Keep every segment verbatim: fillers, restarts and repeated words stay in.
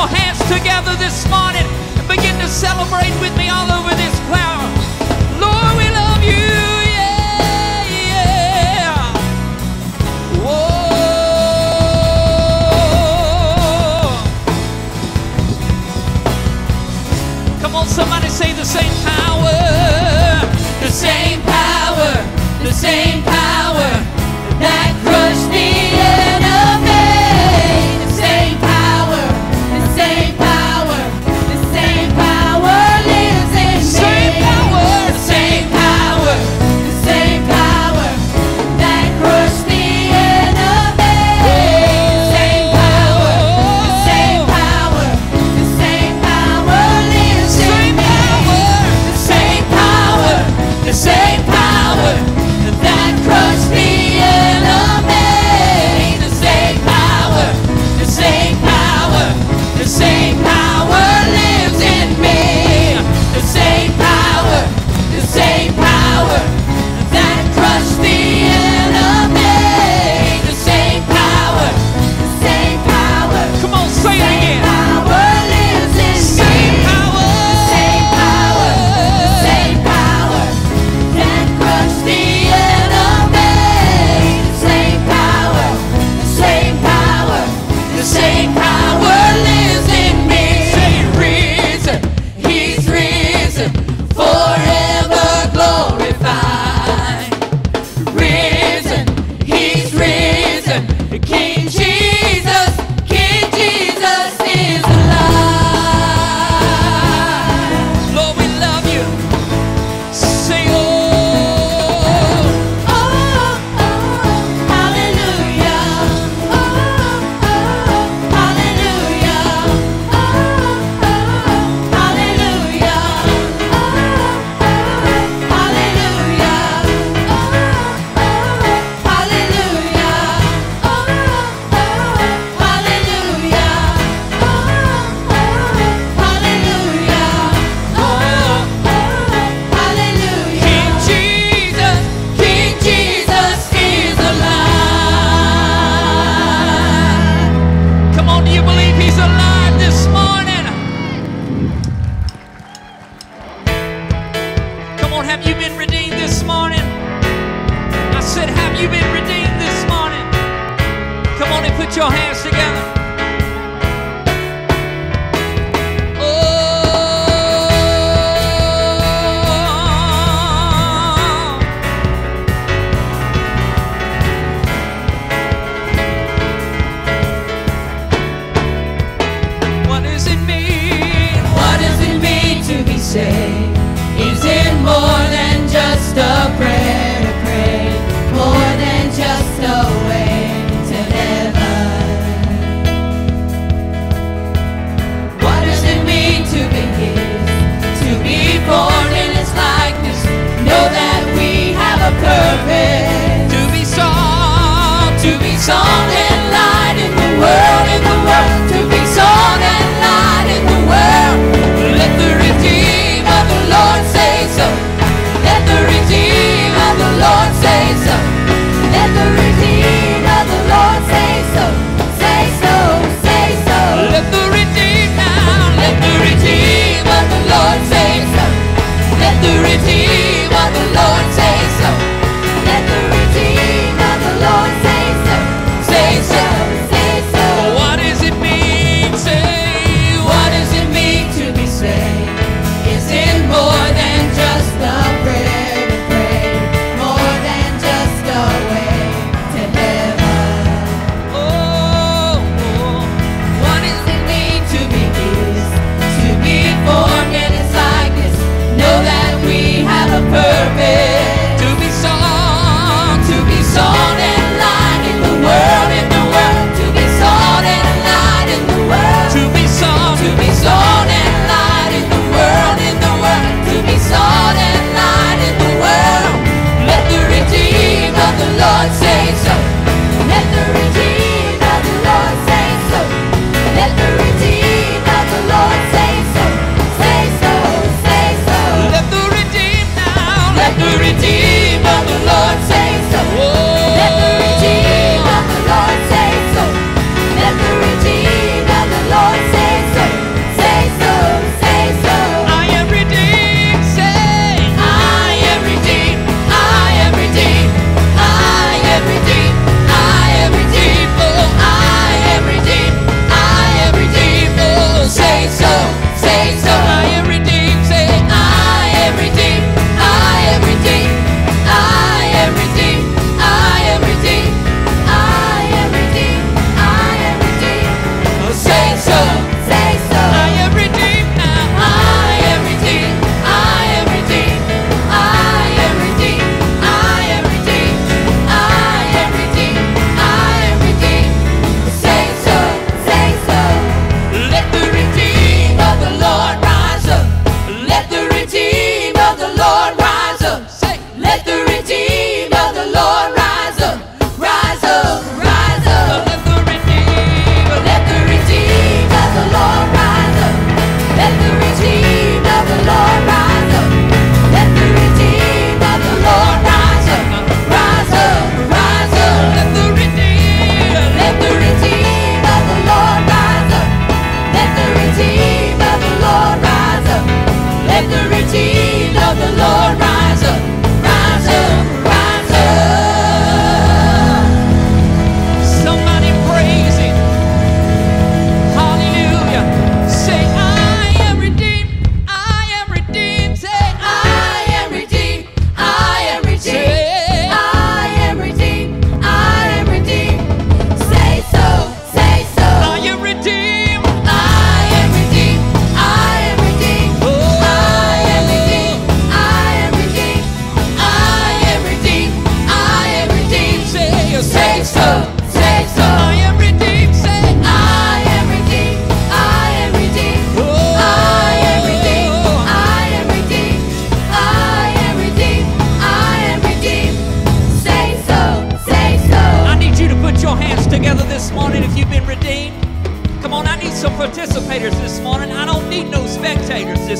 your hands together this morning and begin to celebrate with me all over this cloud. Lord, we love you. Yeah, yeah. Whoa. Come on, somebody say the same power. The same power. The same power that crushed the enemy. The same power, the same power, the same power lives in me. Same power, the same power, the same power that crushed the enemy. The same power, the same power, the same power lives in me. The same power, the same power that crushed the enemy. The same power, the same power, the same power lives in me. The same power, the same power that crushed the enemy. The same power, the same power. Come on, say it again. Power lives in me. Power, the same power, the same power that crushed the enemy. The same power, the same power, the same power lives in me. Say risen, he's risen, forever glorified. Risen, he's risen, King Jesus, King Jesus is alive. Lord, we love you. Say oh, oh, oh, hallelujah. Oh, oh, hallelujah. Oh, oh, hallelujah. Oh, oh, hallelujah. Oh, oh, hallelujah. Oh, oh, hallelujah. Oh, oh, hallelujah. Oh, oh, hallelujah. King Jesus, King Jesus is alive. Come on, do you believe he's alive this morning? Come on, have you been redeemed this morning? I said, have you been redeemed this morning? Come on and put your hands together. Oh, what does it mean? What does it mean to be saved? Is it more than just a prayer to pray? More than just a way to heaven?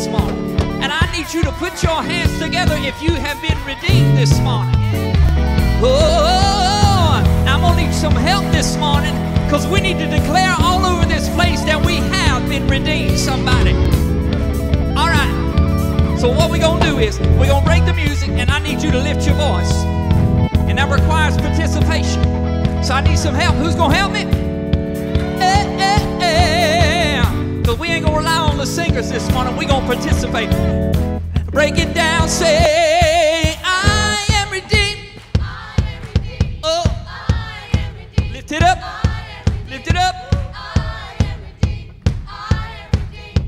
this morning. And I need you to put your hands together if you have been redeemed this morning. Oh, I'm going to need some help this morning, because we need to declare all over this place that we have been redeemed. Somebody. All right. So what we're going to do is we're going to break the music, and I need you to lift your voice. And that requires participation. So I need some help. Who's going to help me? Eh, eh, eh. Because we ain't going to rely on the singers this morning. We're going to participate. Break it down. Say, I am redeemed. I am redeemed. Oh. I am redeemed. Lift it up. I am redeemed. Lift it up. I am redeemed. I am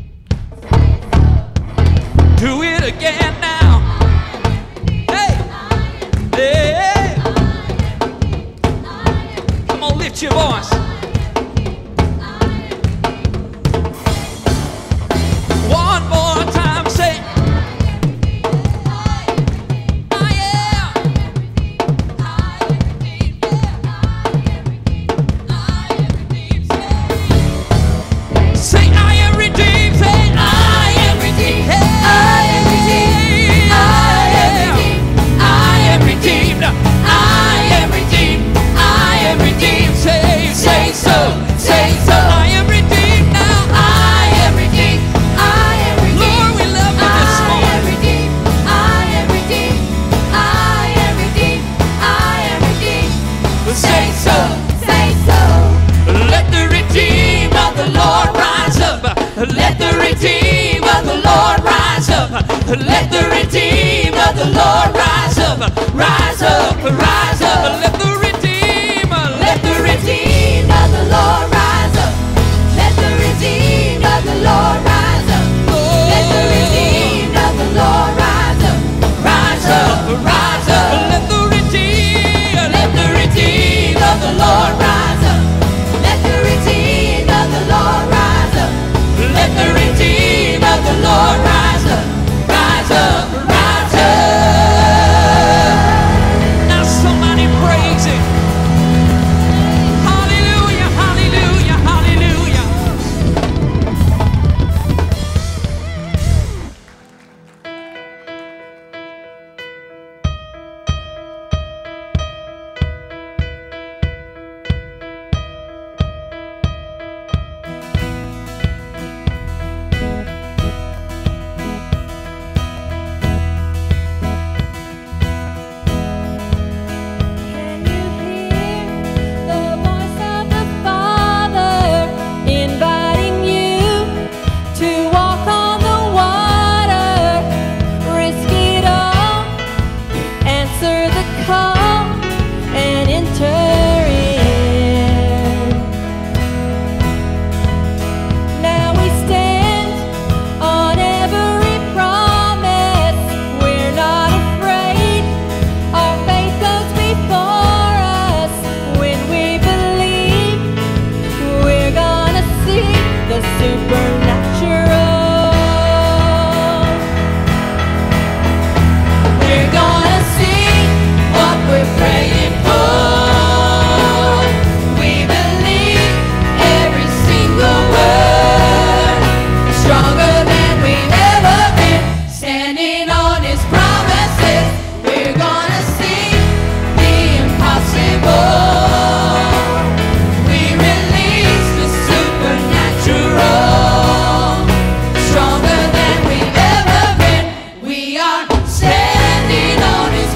redeemed. Do it again now. Hey. Hey. Come on, lift your voice. One more time, say, I am. Say, I am redeemed. Say, I am redeemed. Hey. I am redeemed. I am redeemed. I am redeemed. I am redeemed. Say, say so. Say so. I am redeemed now. I am redeemed. I am redeemed. Lord, we love you this I am morning. redeemed. I am redeemed. I am redeemed. I am redeemed. Say so. Say so. Let the redeemed of the Lord rise up. Let the redeemed of the Lord rise up. Let the redeemed of the Lord rise up. Rise up, rise up. Let the redeemed, let the redeemed Redeemed of the Lord rise up. Let the redeemed of the Lord rise up. Let the redeemed of the Lord rise up. rise up, rise up. Let the redeemed, let the redeemed of the Lord rise up. Let the redeemed of the Lord rise up. Let the redeemed of the Lord rise up. Rise up, rise up. Now somebody praise Him. Hallelujah, hallelujah, hallelujah. Can you hear the voice of the Father inviting you to walk on the water? Risk it all, answer the call, and enter in. Now we stand on every promise. We're not afraid. Our faith goes before us. When we believe, we're gonna see the supernatural. We're gonna see what we're praying for. We believe every single word. Stronger than we've ever been. Standing on His promises. We're gonna see the impossible. We release the supernatural. Stronger than we've ever been. We are standing on His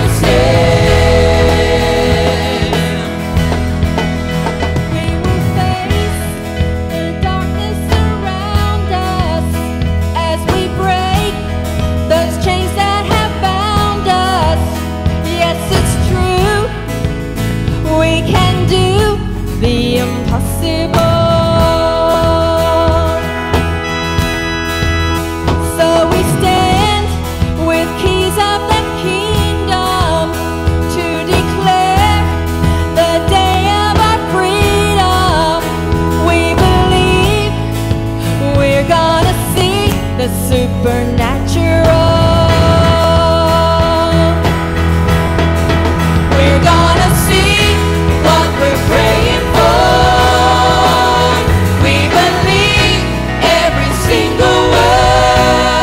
promises. We will face the darkness around us as we break those chains that have bound us. Yes, it's true. We can do the impossible. So we stand with keys of the kingdom to declare the day of our freedom. We believe we're gonna see the supernatural. We're gonna see what we're praying for. We believe every single word.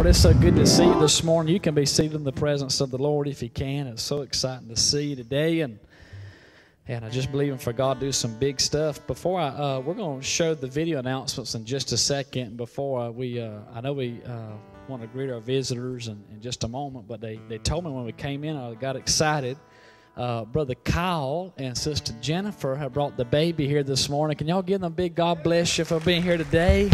it's so good to see you this morning. You can be seated in the presence of the Lord if you can. It's so exciting to see you today, and and I just believe in for God to do some big stuff. Before I, uh, we're going to show the video announcements in just a second. Before uh, we, uh, I know we uh, want to greet our visitors in, in just a moment, but they they told me when we came in, I got excited. Uh, Brother Kyle and Sister Jennifer have brought the baby here this morning. Can y'all give them a big God bless you for being here today?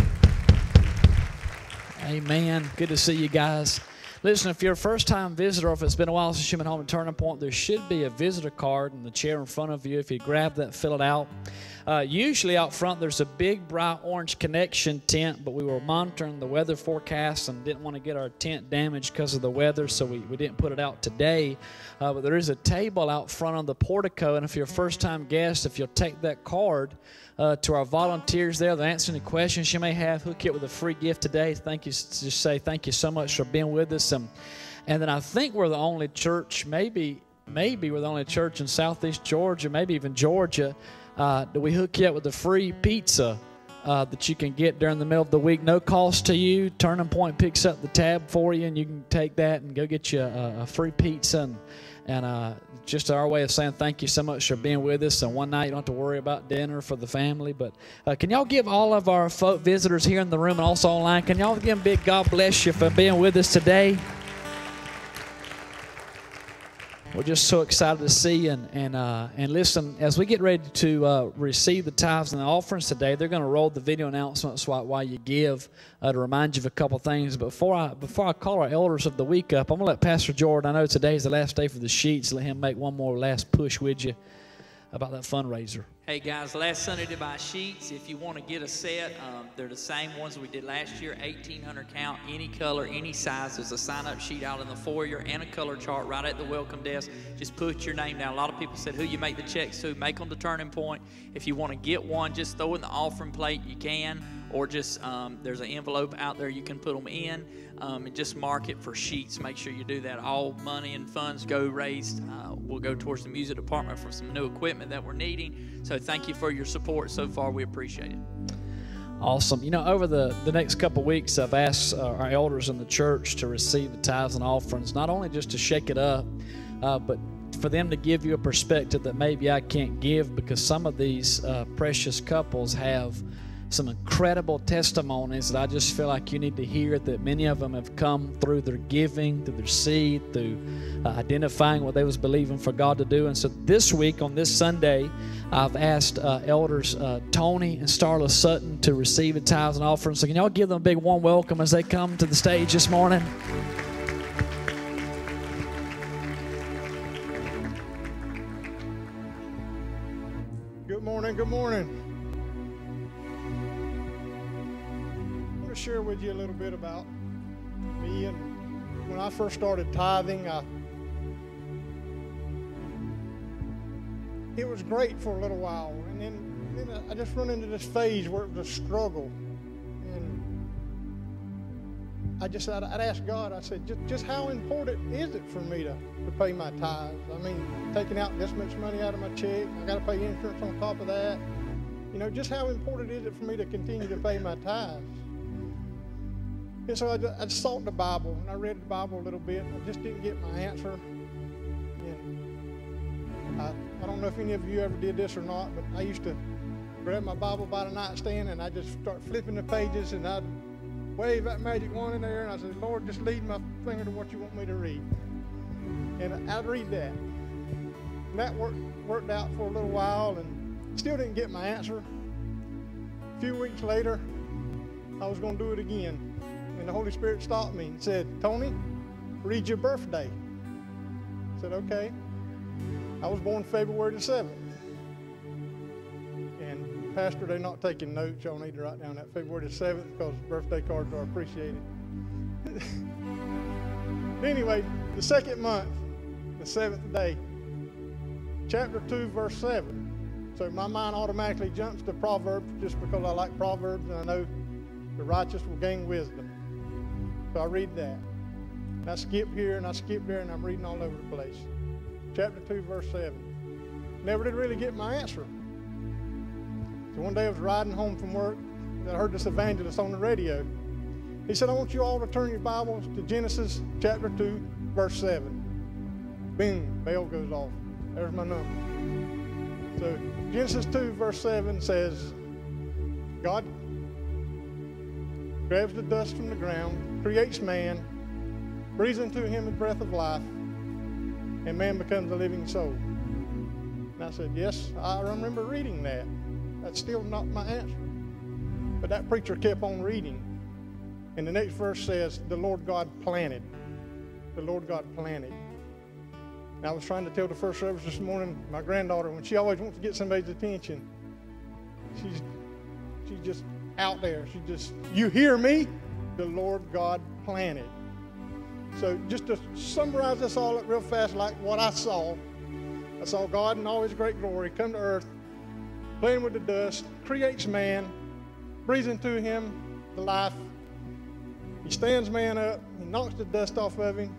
Amen. Good to see you guys. Listen, if you're a first-time visitor, or if it's been a while since you've been home at Turning Point, there should be a visitor card in the chair in front of you. If you grab that, fill it out. Uh, usually out front, there's a big, bright orange connection tent, but we were monitoring the weather forecast and didn't want to get our tent damaged because of the weather, so we, we didn't put it out today. Uh, but there is a table out front on the portico, and if you're a first-time guest, if you'll take that card uh, to our volunteers there, they'll answer any questions you may have, hook you up with a free gift today. Thank you. Just say thank you so much for being with us. And, and then I think we're the only church, maybe, maybe we're the only church in Southeast Georgia, maybe even Georgia, Uh, do we hook you up with a free pizza uh, that you can get during the middle of the week, no cost to you. Turning Point picks up the tab for you, and you can take that and go get you a, a free pizza. And, and uh, just our way of saying thank you so much for being with us. And one night you don't have to worry about dinner for the family. But uh, can y'all give all of our folk visitors here in the room and also online, can y'all give them a big God bless you for being with us today? We're just so excited to see and and uh, and listen. As we get ready to uh, receive the tithes and the offerings today, they're going to roll the video announcements while, while you give uh, to remind you of a couple things. But before I before I call our elders of the week up, I'm going to let Pastor Jordan. I know today's the last day for the sheets. Let him make one more last push with you about that fundraiser. Hey guys, last Sunday to buy sheets. If you want to get a set, um, they're the same ones we did last year, eighteen hundred count, any color, any size. There's a sign-up sheet out in the foyer and a color chart right at the welcome desk. Just put your name down. A lot of people said who you make the checks to, make them the Turning Point. If you want to get one, just throw in the offering plate, you can, or just um, there's an envelope out there you can put them in, um, and just mark it for sheets. Make sure you do that. All money and funds go raised. Uh, will go towards the music department for some new equipment that we're needing. So thank you for your support so far. We appreciate it. Awesome. You know, over the, the next couple of weeks, I've asked uh, our elders in the church to receive the tithes and offerings, not only just to shake it up, uh, but for them to give you a perspective that maybe I can't give, because some of these uh, precious couples have some incredible testimonies that I just feel like you need to hear, that many of them have come through their giving, through their seed, through uh, identifying what they was believing for God to do. And so this week, on this Sunday, I've asked uh, elders uh, Tony and Starla Sutton to receive the tithes and offerings. So can y'all give them a big warm welcome as they come to the stage this morning? Good morning, good morning. I want to share with you a little bit about me. And when I first started tithing, I, it was great for a little while. And then, then I just run into this phase where it was a struggle. And I just, I'd, I'd ask God, I said, just, just how important is it for me to, to pay my tithes? I mean, taking out this much money out of my check, I got to pay insurance on top of that. You know, just how important is it for me to continue to pay my tithes? And so I, I sought the Bible, and I read the Bible a little bit, and I just didn't get my answer. And I, I don't know if any of you ever did this or not, but I used to grab my Bible by the nightstand, and I'd just start flipping the pages, and I'd wave that magic wand in there, and I said, Lord, just lead my finger to what you want me to read. And I'd read that. And that worked, worked out for a little while, and still didn't get my answer. A few weeks later, I was going to do it again. And the Holy Spirit stopped me and said, Tony, read your birthday. I said, okay. I was born February the seventh. And Pastor, they're not taking notes. Y'all need to write down that February the seventh, because birthday cards are appreciated. Anyway, the second month, the seventh day, chapter two, verse seven. So my mind automatically jumps to Proverbs just because I like Proverbs, and I know the righteous will gain wisdom. So I read that. And I skip here and I skip there, and I'm reading all over the place. Chapter two, verse seven. Never did really get my answer. So one day I was riding home from work, and I heard this evangelist on the radio. He said, I want you all to turn your Bibles to Genesis chapter two, verse seven. Boom, bell goes off. There's my number. So Genesis two, verse seven says, God grabs the dust from the ground, creates man, breathes into him the breath of life, and man becomes a living soul. And I said, yes, I remember reading that. That's still not my answer. But that preacher kept on reading. And the next verse says, the Lord God planted. The Lord God planted. And I was trying to tell the first service this morning, my granddaughter, when she always wants to get somebody's attention, she's, she's just out there. She just, you hear me? The Lord God planted. So just to summarize this all up real fast, like what I saw, I saw God in all his great glory come to earth, playing with the dust, creates man, breathes into him the life. He stands man up, he knocks the dust off of him,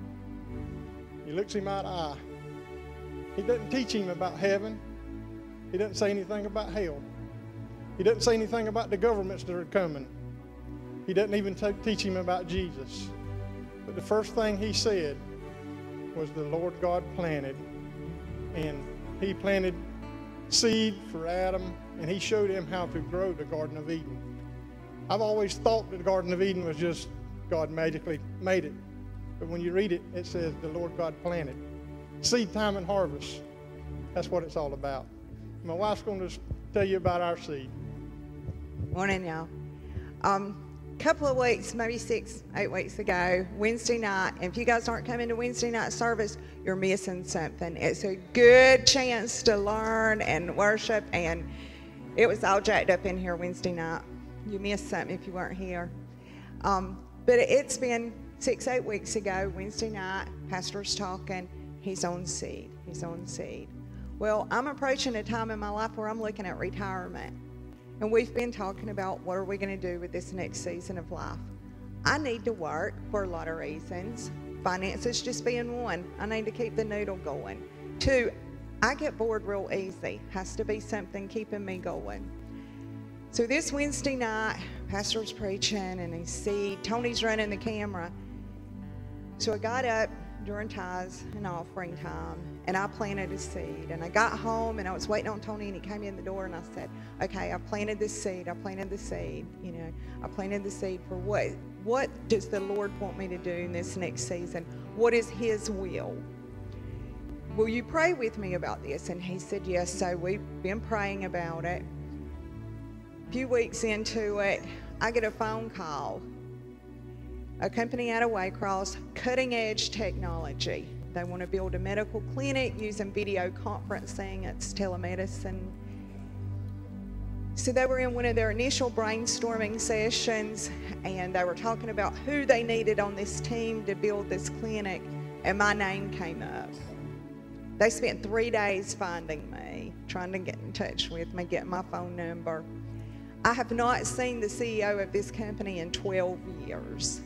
he looks him eye to eye. He doesn't teach him about heaven. He doesn't say anything about hell. He doesn't say anything about the governments that are coming. He doesn't even teach him about Jesus. But the first thing he said was the Lord God planted. And he planted seed for Adam, and he showed him how to grow the Garden of Eden. I've always thought that the Garden of Eden was just God magically made it. But when you read it, it says the Lord God planted. Seed time and harvest. That's what it's all about. My wife's going to tell you about our seed. Morning, y'all. Um, couple of weeks, maybe six, eight weeks ago, Wednesday night, and if you guys aren't coming to Wednesday night service, you're missing something. It's a good chance to learn and worship, and it was all jacked up in here Wednesday night. You missed something if you weren't here. Um, but it's been six, eight weeks ago, Wednesday night, pastor's talking, he's on seed, he's on seed. Well, I'm approaching a time in my life where I'm looking at retirement. And we've been talking about what are we going to do with this next season of life. I need to work for a lot of reasons. Finances just being one. I need to keep the noodle going. Two, I get bored real easy. Has to be something keeping me going. So this Wednesday night, pastor's preaching and he's seed. Tony's running the camera. So I got up during tithes and offering time, and I planted a seed. And I got home and I was waiting on Tony, and he came in the door and I said, okay, I planted this seed, I planted the seed, you know, I planted the seed for what? What does the Lord want me to do in this next season? What is his will? Will you pray with me about this? And he said yes. So we've been praying about it. A few weeks into it, I get a phone call. A company out of Waycross, cutting edge technology. They want to build a medical clinic using video conferencing. It's telemedicine. So they were in one of their initial brainstorming sessions, and they were talking about who they needed on this team to build this clinic, and my name came up. They spent three days finding me, trying to get in touch with me, get my phone number. I have not seen the C E O of this company in twelve years.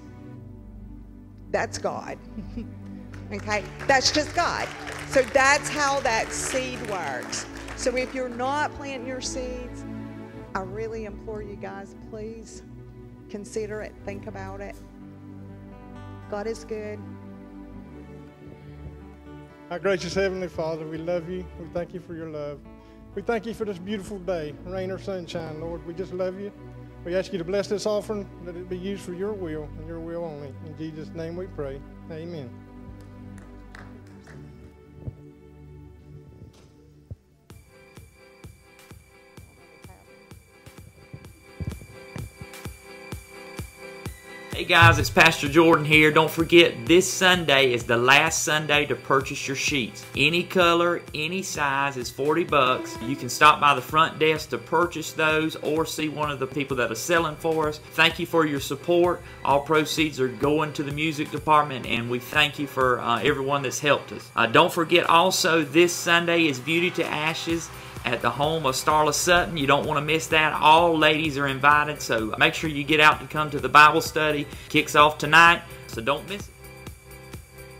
That's God. Okay, that's just God. So that's how that seed works. So if you're not planting your seeds, I really implore you guys, please consider it, think about it. God is good. Our gracious Heavenly Father, we love you. We thank you for your love. We thank you for this beautiful day, rain or sunshine, Lord. We just love you. We ask you to bless this offering, that it be used for your will and your will only. In Jesus' name we pray. Amen. Hey guys, it's Pastor Jordan here. Don't forget, this Sunday is the last Sunday to purchase your sheets. Any color, any size is forty bucks. You can stop by the front desk to purchase those or see one of the people that are selling for us. Thank you for your support. All proceeds are going to the music department, and we thank you for uh, everyone that's helped us. Uh, don't forget also, this Sunday is Beauty to Ashes at the home of Starla Sutton. You don't want to miss that. All ladies are invited, so make sure you get out and come to the Bible study. Kicks off tonight, so don't miss it.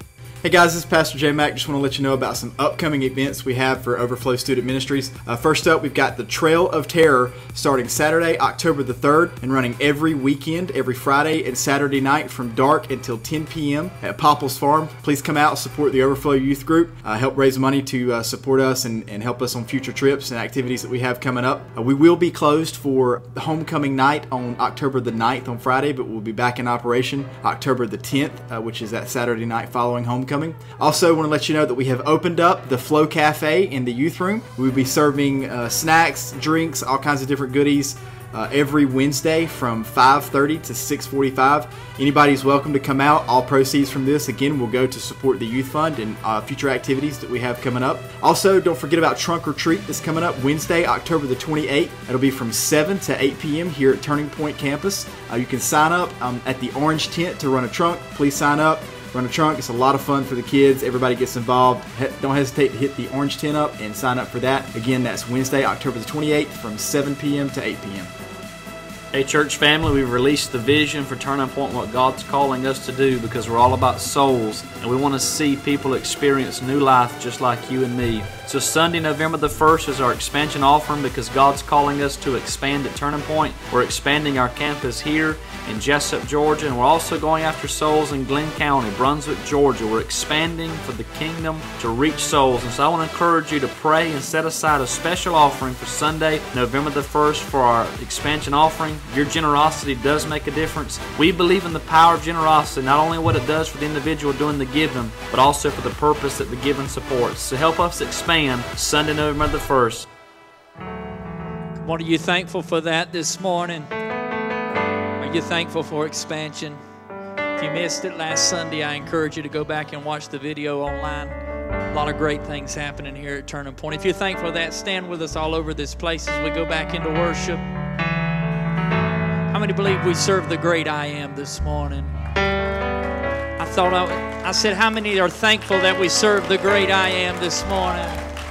Hey guys, this is Pastor J Mac. Just want to let you know about some upcoming events we have for Overflow Student Ministries. Uh, first up, we've got the Trail of Terror starting Saturday, October the third, and running every weekend, every Friday and Saturday night from dark until ten p.m. at Popple's Farm. Please come out and support the Overflow Youth Group. Uh, help raise money to uh, support us and, and help us on future trips and activities that we have coming up. Uh, we will be closed for the homecoming night on October the ninth on Friday, but we'll be back in operation October the tenth, uh, which is that Saturday night following homecoming. Also, want to let you know that we have opened up the Flow Cafe in the youth room. We'll be serving uh, snacks, drinks, all kinds of different goodies uh, every Wednesday from five thirty to six forty-five. Anybody's welcome to come out. All proceeds from this, again, will go to support the Youth Fund and uh, future activities that we have coming up. Also, don't forget about Trunk or Treat that's coming up Wednesday, October the twenty-eighth. It'll be from seven to eight p.m. here at Turning Point Campus. Uh, you can sign up um, at the Orange Tent to run a trunk. Please sign up. Run a trunk. It's a lot of fun for the kids. Everybody gets involved. He- don't hesitate to hit the orange tent up and sign up for that. Again, that's Wednesday, October the twenty-eighth from seven p.m. to eight p.m. Hey, church family, we've released the vision for Turning Point, what God's calling us to do, because we're all about souls, and we want to see people experience new life just like you and me. So Sunday, November the first is our expansion offering, because God's calling us to expand at Turning Point. We're expanding our campus here in Jesup, Georgia, and we're also going after souls in Glenn County, Brunswick, Georgia. We're expanding for the kingdom to reach souls, and so I want to encourage you to pray and set aside a special offering for Sunday, November the first for our expansion offering. Your generosity does make a difference. We believe in the power of generosity, not only what it does for the individual doing the giving, but also for the purpose that the giving supports. So help us expand Sunday, November the first. What are you thankful for that this morning? Are you thankful for expansion? If you missed it last Sunday, I encourage you to go back and watch the video online. A lot of great things happening here at Turning Point. If you're thankful for that, stand with us all over this place as we go back into worship. How many believe we serve the great I Am this morning? I thought I, I said, how many are thankful that we serve the great I Am this morning?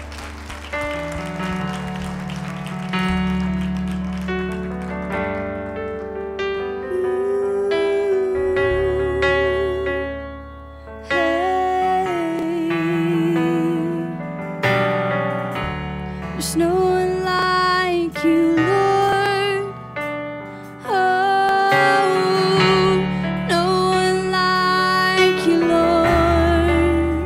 There's no one like you, Lord. Oh, no one like you, Lord.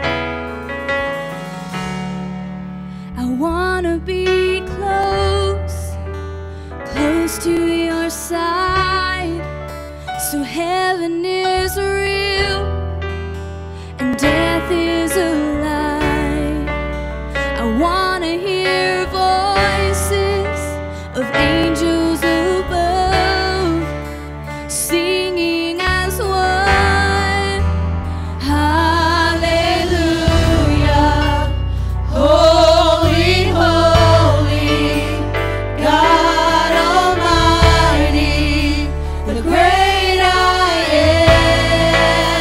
I wanna be close, close to your side, so heaven is real and death is a lie. I wanna hear voices of angels above, singing as one. Hallelujah. Holy, holy, God Almighty, the great I am.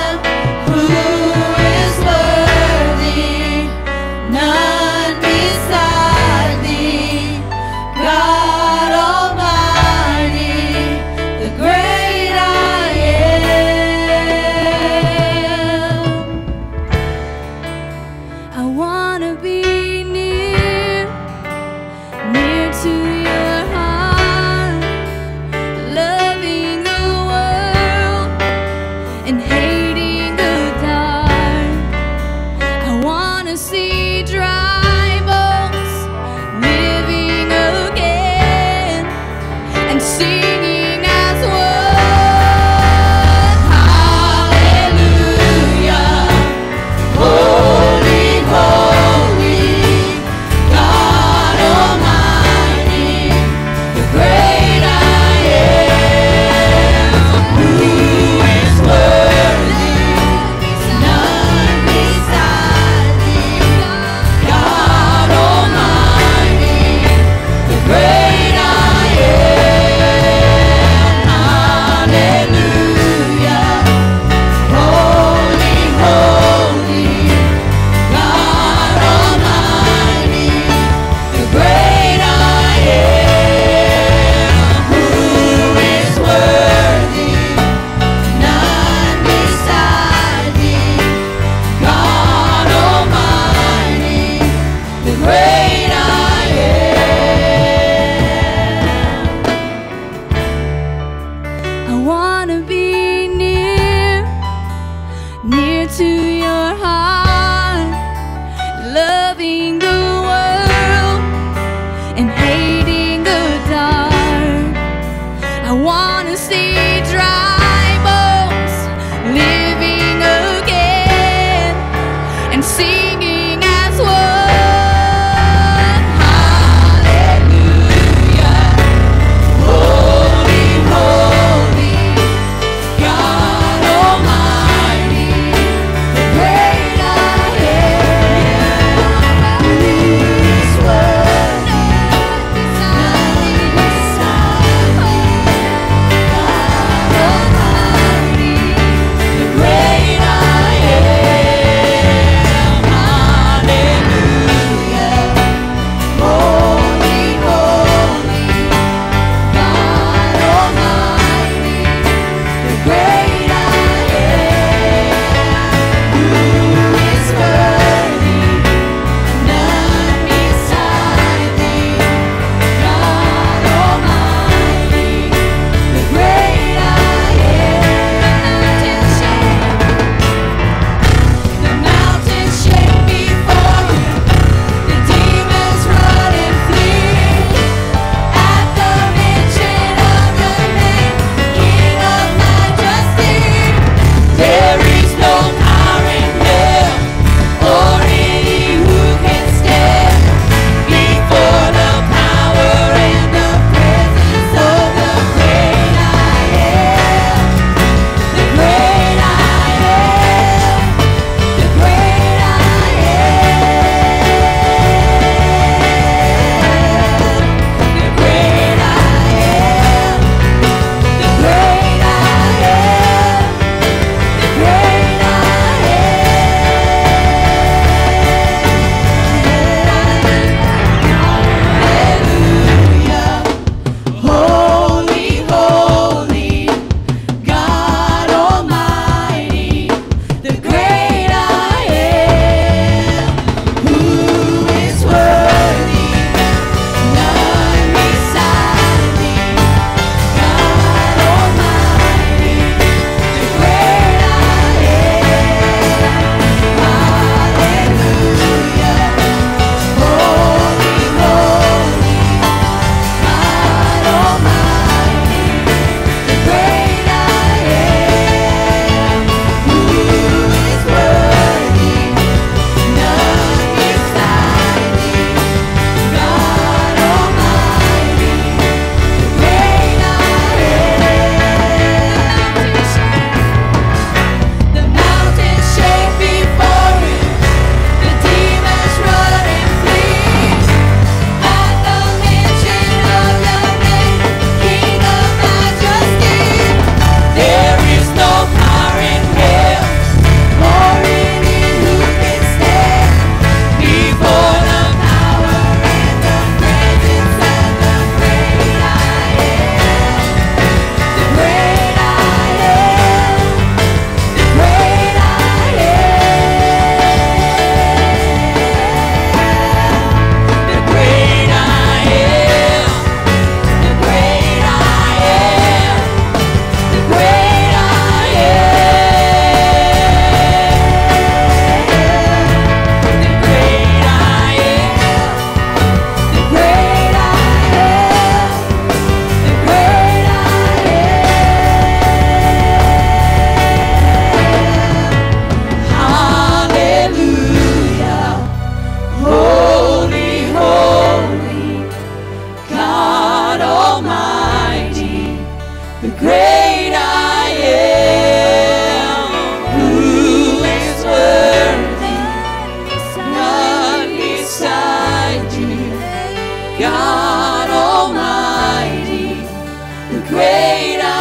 God Almighty, the great I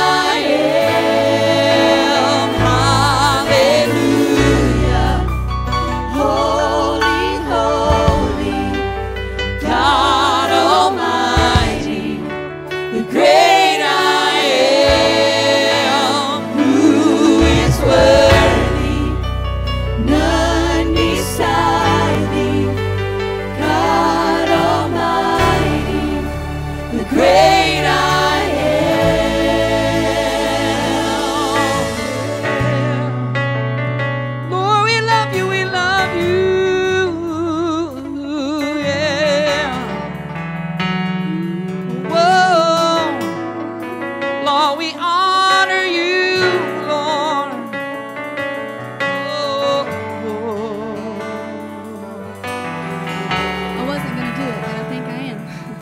am. Hallelujah. Holy, holy, God Almighty, the great I am. Who is worthy? None beside thee. God Almighty, the great I am. Lord, we love you, we love you, yeah. Whoa, Lord, we honor you, Lord. Oh, I wasn't going to do it, but I think I am.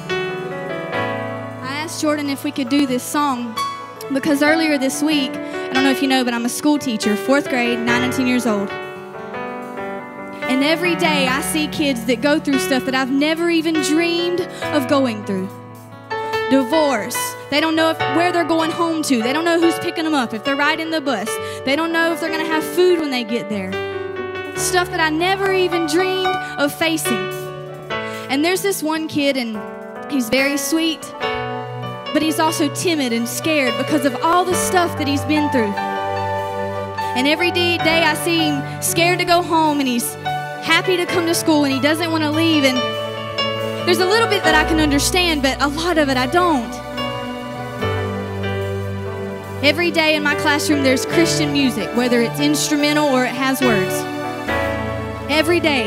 I asked Jordan if we could do this song because earlier this week, I don't know if you know, but I'm a school teacher, fourth grade, nine and ten years old. And every day I see kids that go through stuff that I've never even dreamed of going through. Divorce. They don't know if, where they're going home to. They don't know who's picking them up, if they're riding the bus. They don't know if they're going to have food when they get there. Stuff that I never even dreamed of facing. And there's this one kid, and he's very sweet, but he's also timid and scared because of all the stuff that he's been through. And every day, day I see him scared to go home, and he's happy to come to school, and he doesn't want to leave. And there's a little bit that I can understand, but a lot of it I don't. Every day in my classroom there's Christian music, whether it's instrumental or it has words. Every day.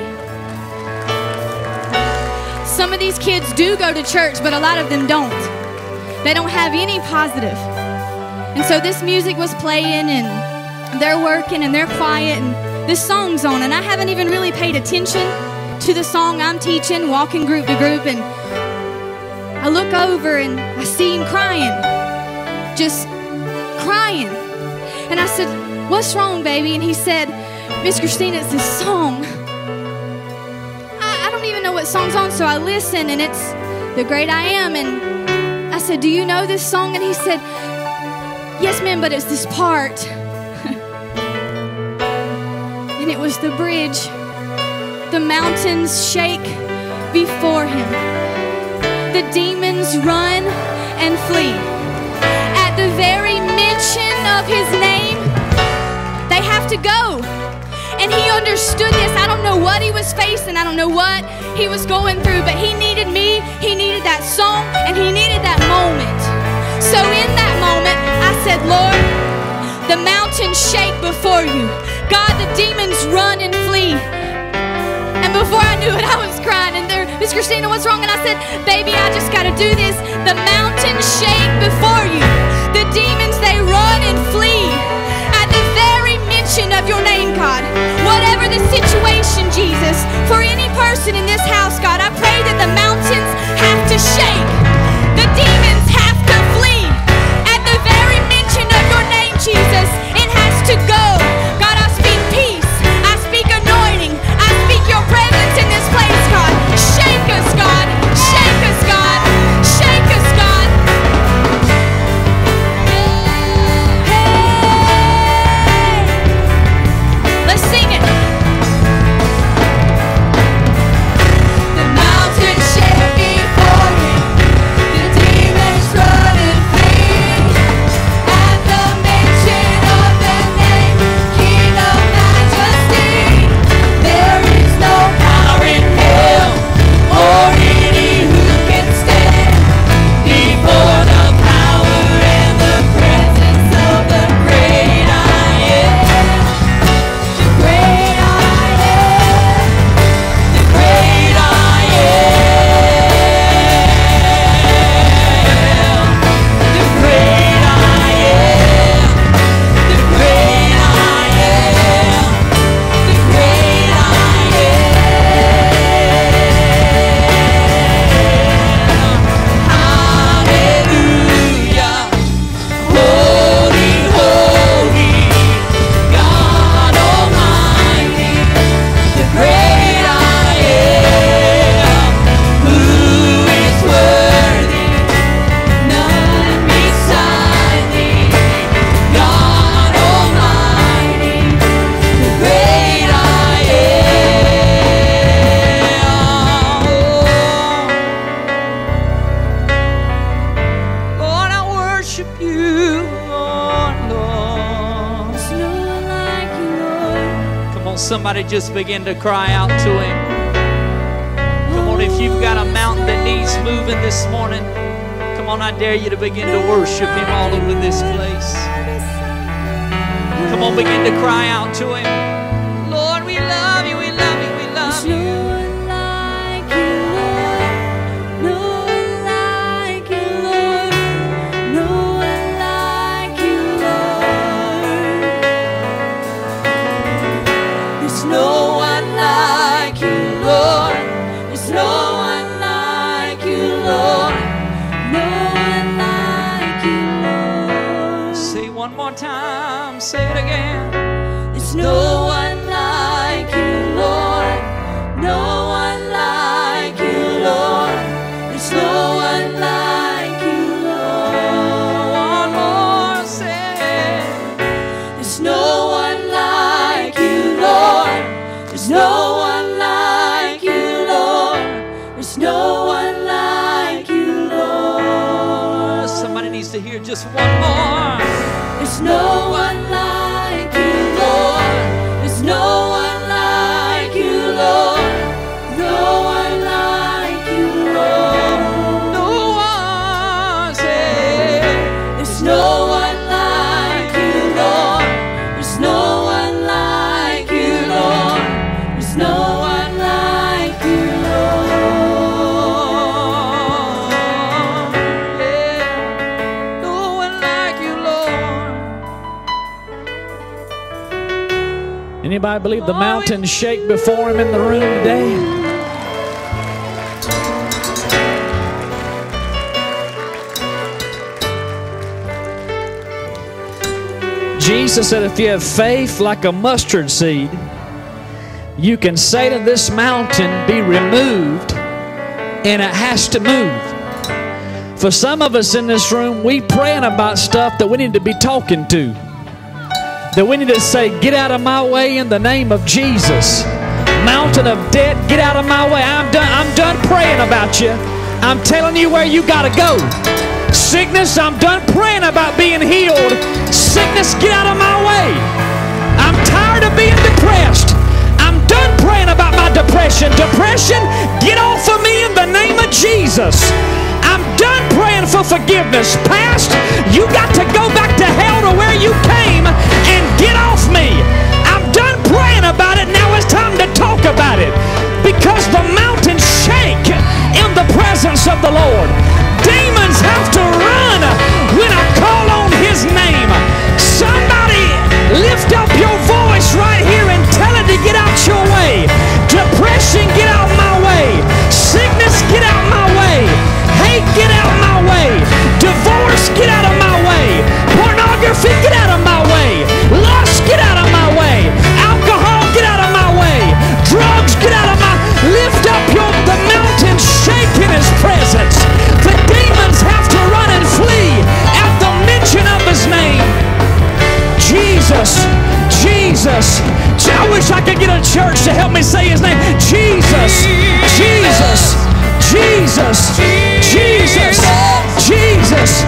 Some of these kids do go to church, but a lot of them don't. They don't have any positive. And so this music was playing, and they're working, and they're quiet, and this song's on, and I haven't even really paid attention to the song I'm teaching, walking group to group, and I look over and I see him crying, just crying. And I said, "What's wrong, baby?" And he said, "Miss Christina, it's this song. I, I don't even know what song's on," so I listen, and it's The Great I Am. And I said, "Do you know this song?" And he said, "Yes, ma'am, but it's this part." And it was the bridge. The mountains shake before him. The demons run and flee. At the very mention of his name, they have to go. And he understood this. I don't know what he was facing. I don't know what he was going through, but he needed me. He needed that song, and he needed that moment. So in that moment, I said, "Lord, the mountains shake before you. God, the demons run and flee." And before I knew it, I was crying. And there, "Miss Christina, what's wrong?" And I said, "Baby, I just got to do this. The mountains shake before you. The demons, they run and flee. At the very mention of your name, God. Whatever the situation, Jesus, for any person in this house, God, I pray that the mountains have to shake. The demons have to flee. At the very mention of your name, Jesus, it has to go. God, I speak peace. I speak anointing. I speak your presence in this place, God. Shake us, God. Shake us, God. Shake us, God. Hey. Let's sing it. The mountains shake somebody just begin to cry out to Him. Come on, if you've got a mountain that needs moving this morning, come on, I dare you to begin to worship Him all over this place. Come on, begin to cry out to Him. Lord, we love you, we love you, we love you. Time, say it again. There's no one like you, Lord. No one like you, Lord. There's no one like you, Lord. One more, say. There's no one like you, Lord. There's no one like you, Lord. There's no one like you, Lord. Somebody needs to hear just one more. There's no one like you, Lord. There's no one like you, Lord. No one like you, Lord. No one say. There's no one like you, Lord. There's no one like you, Lord. There's no one like you, Lord. Yeah. No one like you, Lord. Anybody believe the mountains shake before Him in the room today? Jesus said, if you have faith like a mustard seed, you can say to this mountain, be removed, and it has to move. For some of us in this room, we praying about stuff that we need to be talking to. That we need to say, get out of my way in the name of Jesus. Mountain of debt, get out of my way. I'm done, I'm done praying about you. I'm telling you where you got to go. Sickness, I'm done praying about being healed. Sickness, get out of my way. I'm tired of being depressed. I'm done praying about my depression. Depression, get off of me in the name of Jesus. I'm done praying for forgiveness. Past, you got to go back to hell to where you came and get off me. I'm done praying about it. Now it's time to talk about it. Because the mountains shake in the presence of the Lord. Demons have to run when I call on His name. Somebody lift up your voice right here and tell it to get out your way. Depression, get out my way. Sickness, get out my way. Hate, get out my way. Divorce, get out of my way. Pornography, get out of my way. Lust, get out of my way. Alcohol, get out of my way. Drugs, get out of my... Lift up your... The mountains shake in His presence. The demons have to run and flee at the mention of His name. Jesus, Jesus. I wish I could get a church to help me say His name. Jesus, Jesus, Jesus, Jesus, Jesus,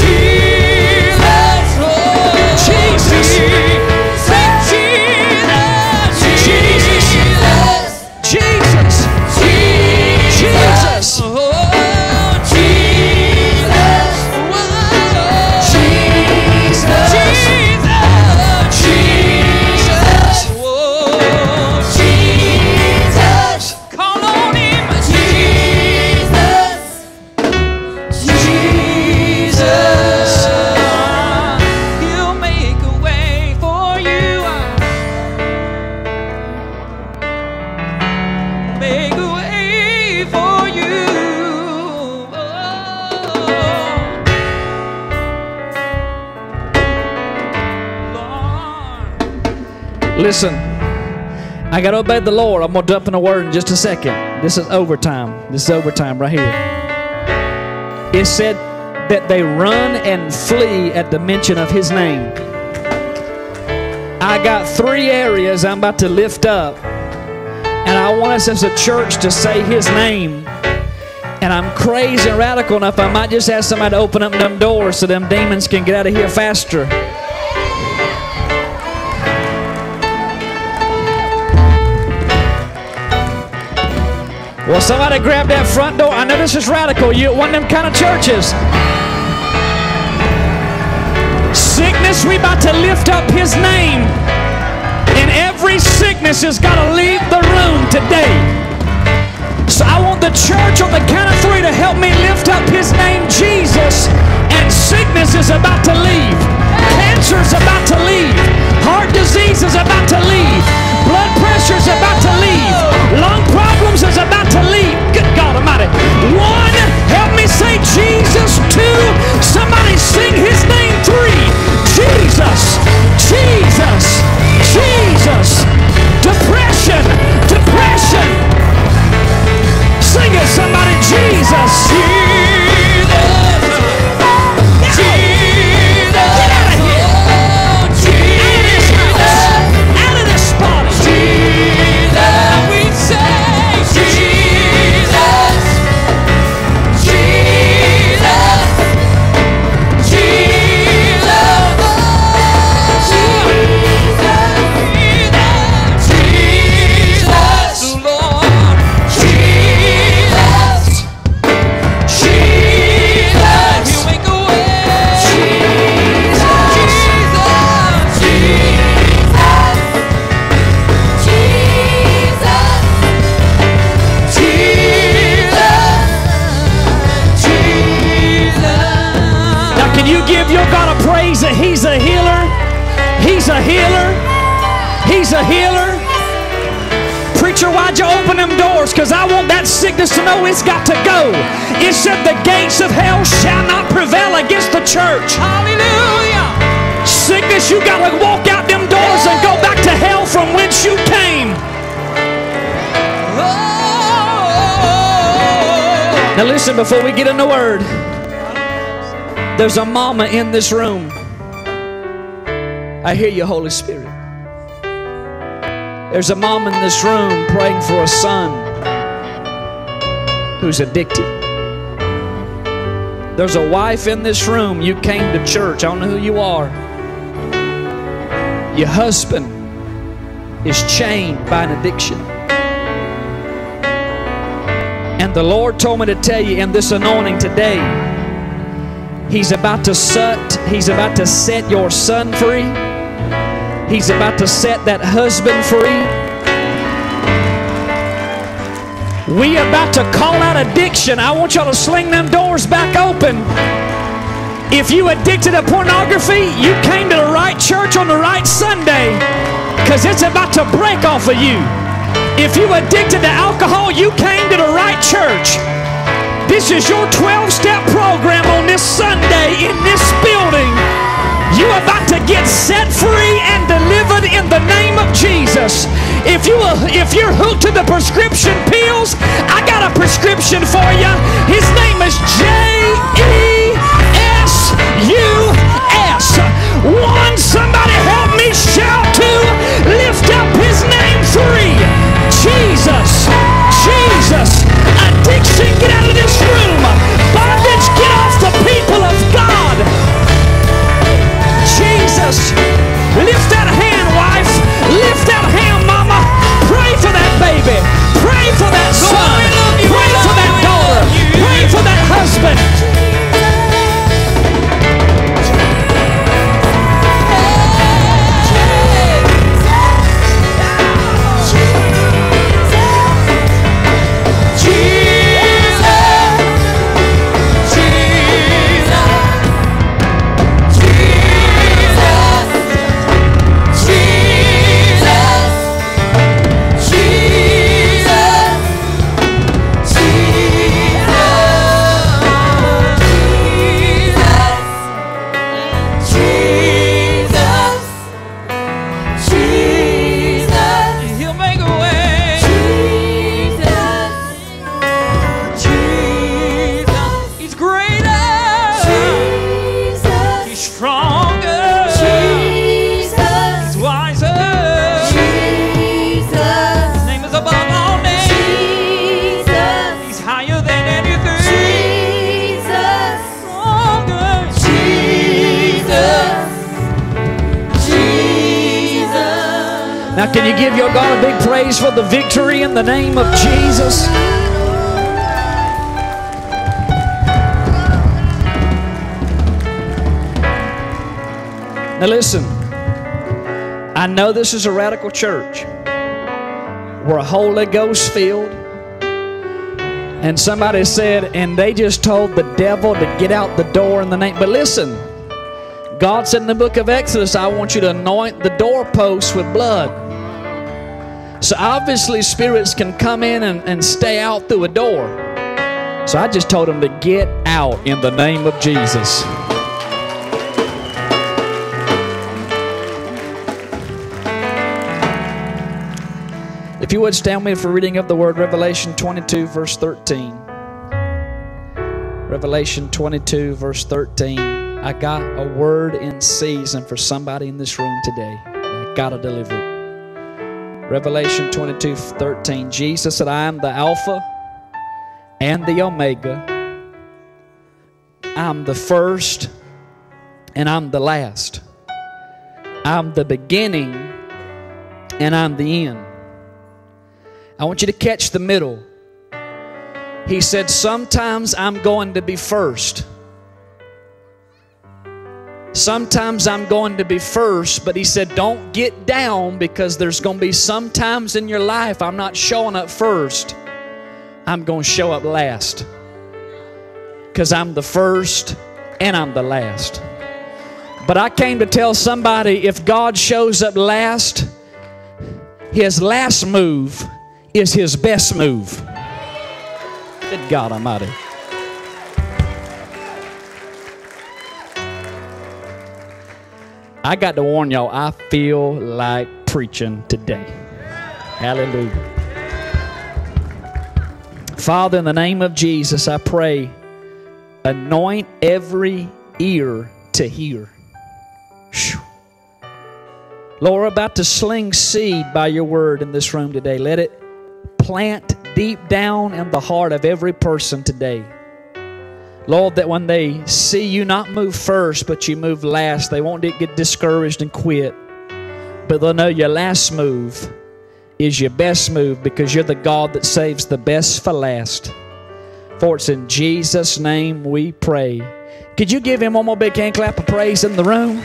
Listen, I got to obey the Lord. I'm going to dump in a word in just a second. This is overtime. This is overtime right here. It said that they run and flee at the mention of His name. I got three areas I'm about to lift up, and I want us as a church to say His name. And I'm crazy and radical enough, I might just ask somebody to open up them doors so them demons can get out of here faster. Well, somebody grab that front door. I know this is radical. You at one of them kind of churches. Sickness, we about to lift up his name. And every sickness has got to leave the room today. So I want the church on the count of three to help me lift up his name, Jesus. And sickness is about to leave. Cancer is about to leave. Heart disease is about to leave. Blood pressure is about to leave. Lung problems is about to leave. Good God Almighty. One, help me say Jesus. Two, somebody sing his name. Three, Jesus, Jesus, Jesus. Depression, depression. Sing it, somebody. Jesus, Jesus, Jesus. Get out of here. Out of this spot. Jesus, we say Jesus, Jesus, Jesus, Jesus, Lord, Jesus, Jesus, you make a way. Jesus, Jesus, Now can you give your God a praise that he's a healer? He's a healer. He's a healer. Preacher, why'd you open them doors? Because I want that sickness to know it's got to go. It said the gates of hell shall not prevail against the church. Hallelujah. Sickness, you got to walk out them doors and go back to hell from whence you came. Now listen, before we get in the word, there's a mama in this room. I hear you, Holy Spirit. There's a mom in this room praying for a son who's addicted. There's a wife in this room. You came to church. I don't know who you are. Your husband is chained by an addiction. And the Lord told me to tell you in this anointing today, He's about to set, He's about to set your son free. He's about to set that husband free. We about to call out addiction. I want y'all to sling them doors back open. If you addicted to pornography, you came to the right church on the right Sunday, because it's about to break off of you. If you addicted to alcohol, you came to the right church. This is your twelve-step program on this Sunday in this building. You're about to get set free and delivered in the name of Jesus. If, you, if you're hooked to the prescription pills, I got a prescription for you. His name is J E S U S. One, somebody help me shout to lift up his name. Three, Jesus, Jesus. Addiction, get out of this room. Bondage, get off the people of God. Jesus, lift that hand, wife. Lift that hand, mama. Pray for that baby. Pray for that son. Pray for that daughter. Pray for that husband. Now, can you give your God a big praise for the victory in the name of Jesus? Now listen, I know this is a radical church. We're Holy Ghost filled. And somebody said, and they just told the devil to get out the door in the name. But listen, God said in the book of Exodus, I want you to anoint the doorposts with blood. So obviously spirits can come in and, and stay out through a door. So I just told them to get out in the name of Jesus. If you would stand with me for reading of the word, Revelation twenty-two, verse thirteen. Revelation twenty-two, verse thirteen. I got a word in season for somebody in this room today. I got to deliver it. Revelation twenty-two, thirteen. Jesus said, I am the Alpha and the Omega. I'm the first and I'm the last. I'm the beginning and I'm the end. I want you to catch the middle. He said, sometimes I'm going to be first. Sometimes I'm going to be first, but he said, don't get down, because there's going to be some times in your life I'm not showing up first. I'm going to show up last. Because I'm the first and I'm the last. But I came to tell somebody, if God shows up last, his last move is his best move. Good God Almighty. I got to warn y'all, I feel like preaching today. Hallelujah. Father, in the name of Jesus, I pray, anoint every ear to hear. Whew. Lord, we're about to sling seed by your word in this room today. Let it plant deep down in the heart of every person today. Lord, that when they see you not move first, but you move last, they won't get discouraged and quit. But they'll know your last move is your best move, because you're the God that saves the best for last. For it's in Jesus' name we pray. Could you give him one more big hand clap of praise in the room?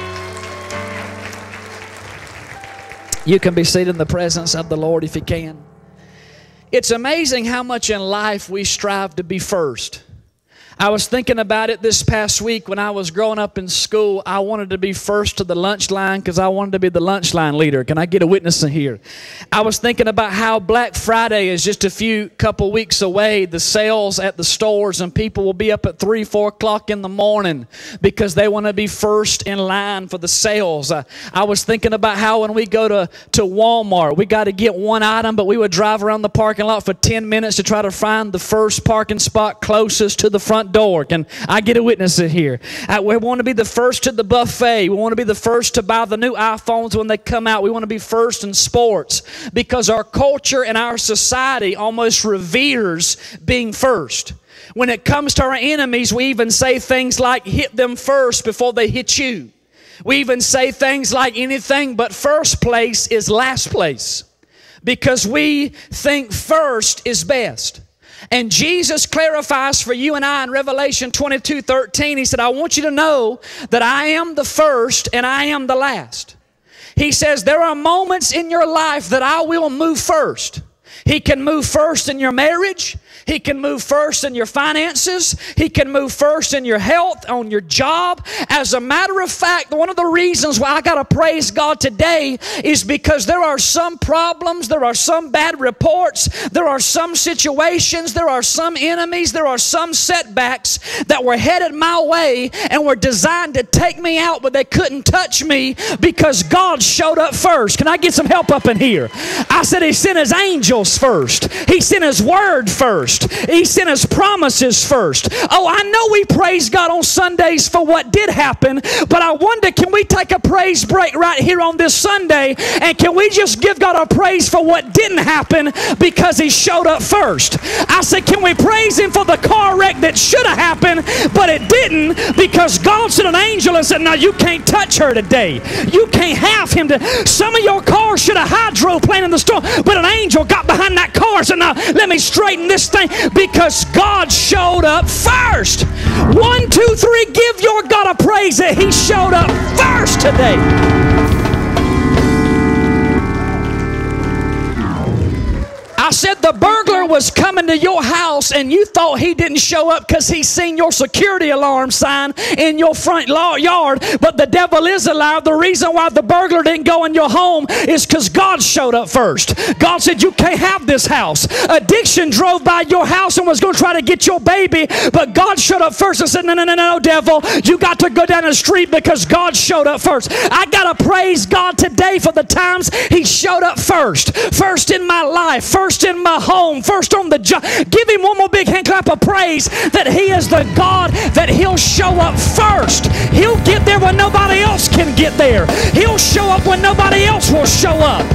You can be seated in the presence of the Lord if you can. It's amazing how much in life we strive to be first. I was thinking about it this past week when I was growing up in school. I wanted to be first to the lunch line because I wanted to be the lunch line leader. Can I get a witness in here? I was thinking about how Black Friday is just a few couple weeks away. The sales at the stores, and people will be up at three, four o'clock in the morning because they want to be first in line for the sales. I, I was thinking about how when we go to, to Walmart, we got to get one item, but we would drive around the parking lot for ten minutes to try to find the first parking spot closest to the front door. Can I get a witness in here? Uh, we want to be the first to the buffet. We want to be the first to buy the new iPhones when they come out. We want to be first in sports because our culture and our society almost reveres being first. When it comes to our enemies, we even say things like, hit them first before they hit you. We even say things like, anything but first place is last place, because we think first is best. And Jesus clarifies for you and I in Revelation twenty-two, thirteen. He said, I want you to know that I am the first and I am the last. He says, there are moments in your life that I will move first. He can move first in your marriage. He can move first in your finances. He can move first in your health, on your job. As a matter of fact, one of the reasons why I got to praise God today is because there are some problems, there are some bad reports, there are some situations, there are some enemies, there are some setbacks that were headed my way and were designed to take me out, but they couldn't touch me because God showed up first. Can I get some help up in here? I said he sent his angels first. He sent his word first. He sent his promises first. Oh, I know we praise God on Sundays for what did happen, but I wonder, can we take a praise break right here on this Sunday, and can we just give God a praise for what didn't happen because he showed up first? I said, can we praise him for the car wreck that should have happened, but it didn't, because God sent an angel and said, now you can't touch her today. You can't have him to. Some of your cars should have hydroplaned in the storm, but an angel got behind that car and said, now let me straighten this thing, because God showed up first. One, two, three, give your God a praise that He showed up first today. I said the burglar was coming to your house and you thought he didn't show up because he seen your security alarm sign in your front yard, but the devil is a liar. The reason why the burglar didn't go in your home is because God showed up first. God said you can't have this house. Addiction drove by your house and was going to try to get your baby, but God showed up first and said, no, no, no, no, devil, you got to go down the street because God showed up first. I got to praise God today for the times He showed up first. First in my life, first in my home, first on the job. Give Him one more big hand clap of praise that He is the God that He'll show up first. He'll get there when nobody else can get there. He'll show up when nobody else will show up.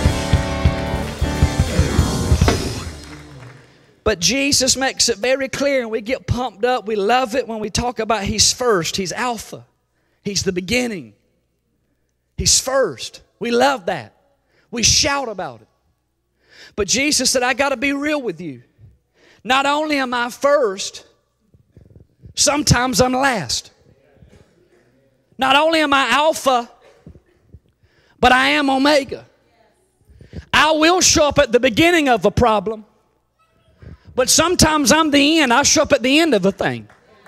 But Jesus makes it very clear, and we get pumped up. We love it when we talk about He's first. He's Alpha. He's the beginning. He's first. We love that. We shout about it. But Jesus said, I got to be real with you. Not only am I first, sometimes I'm last. Not only am I Alpha, but I am Omega. I will show up at the beginning of a problem, but sometimes I'm the end. I show up at the end of a thing.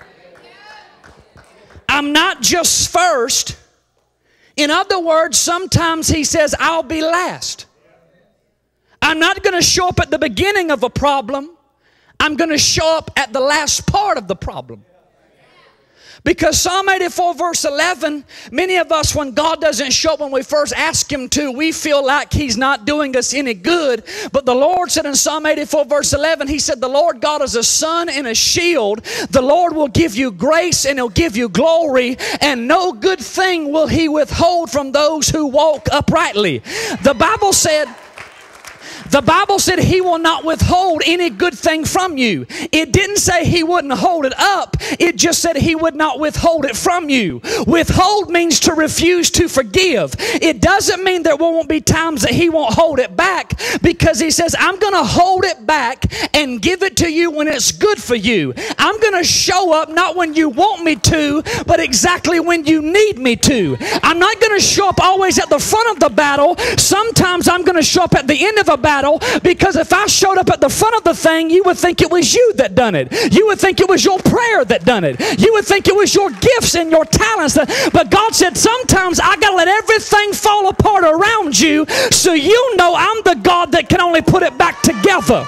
I'm not just first. In other words, sometimes He says, I'll be last. I'm not going to show up at the beginning of a problem. I'm going to show up at the last part of the problem. Because Psalm eighty-four verse eleven, many of us, when God doesn't show up when we first ask Him to, we feel like He's not doing us any good. But the Lord said in Psalm eighty-four verse eleven, He said, the Lord God is a sun and a shield. The Lord will give you grace and He'll give you glory, and no good thing will He withhold from those who walk uprightly. The Bible said, The Bible said He will not withhold any good thing from you. It didn't say He wouldn't hold it up. It just said He would not withhold it from you. Withhold means to refuse to forgive. It doesn't mean there won't be times that He won't hold it back, because He says, I'm going to hold it back and give it to you when it's good for you. I'm going to show up not when you want me to, but exactly when you need me to. I'm not going to show up always at the front of the battle. Sometimes I'm going to show up at the end of a battle, because if I showed up at the front of the thing, you would think it was you that done it. You would think it was your prayer that done it. You would think it was your gifts and your talents. That, but God said, sometimes I got to let everything fall apart around you so you know I'm the God that can only put it back together.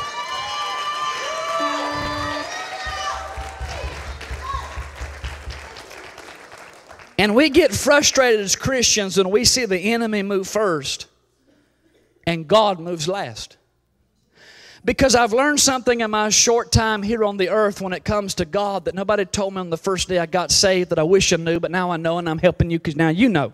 And we get frustrated as Christians when we see the enemy move first and God moves last. Because I've learned something in my short time here on the earth when it comes to God that nobody told me on the first day I got saved that I wish I knew, but now I know, and I'm helping you because now you know.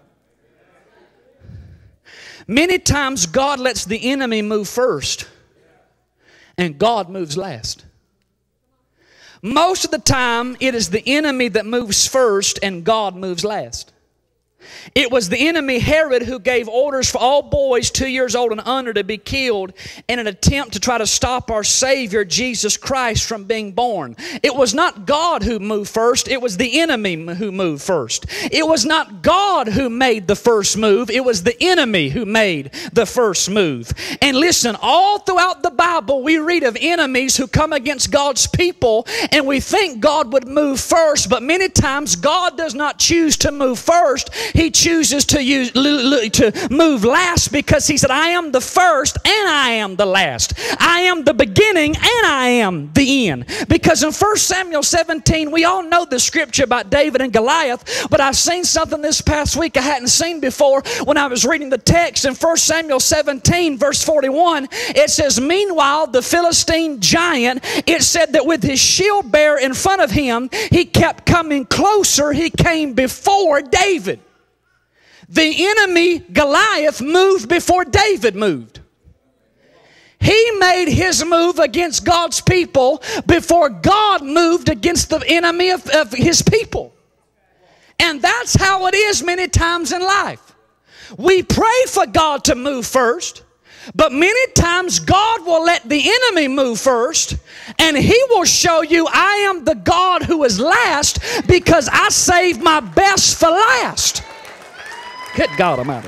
Many times God lets the enemy move first and God moves last. Most of the time it is the enemy that moves first and God moves last. It was the enemy Herod who gave orders for all boys two years old and under to be killed in an attempt to try to stop our Savior Jesus Christ from being born. It was not God who moved first. It was the enemy who moved first. It was not God who made the first move. It was the enemy who made the first move. And listen, all throughout the Bible we read of enemies who come against God's people, and we think God would move first, but many times God does not choose to move first. He chooses to use to move last, because He said, I am the first and I am the last. I am the beginning and I am the end. Because in First Samuel seventeen, we all know the scripture about David and Goliath, but I've seen something this past week I hadn't seen before when I was reading the text. In First Samuel seventeen verse forty-one, it says, meanwhile the Philistine giant, it said that with his shield bearer in front of him, he kept coming closer. He came before David. The enemy, Goliath, moved before David moved. He made his move against God's people before God moved against the enemy of, of His people. And that's how it is many times in life. We pray for God to move first, but many times God will let the enemy move first, and He will show you, I am the God who who is last because I saved my best for last. Good God Almighty.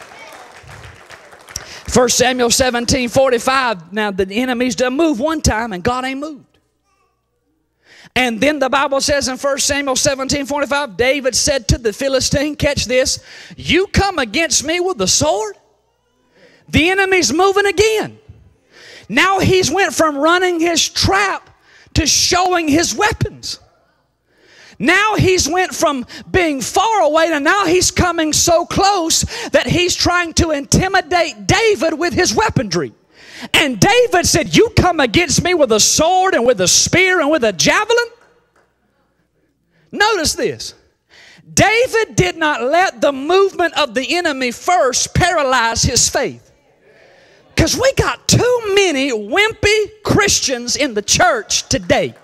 First Samuel seventeen forty-five. Now the enemies done moved one time and God ain't moved. And then the Bible says in First Samuel seventeen forty-five, David said to the Philistine, catch this, you come against me with the sword? The enemy's moving again. Now he's went from running his trap to showing his weapons. Now he's went from being far away to now he's coming so close that he's trying to intimidate David with his weaponry. And David said, you come against me with a sword and with a spear and with a javelin? Notice this. David did not let the movement of the enemy first paralyze his faith. Because we got too many wimpy Christians in the church today.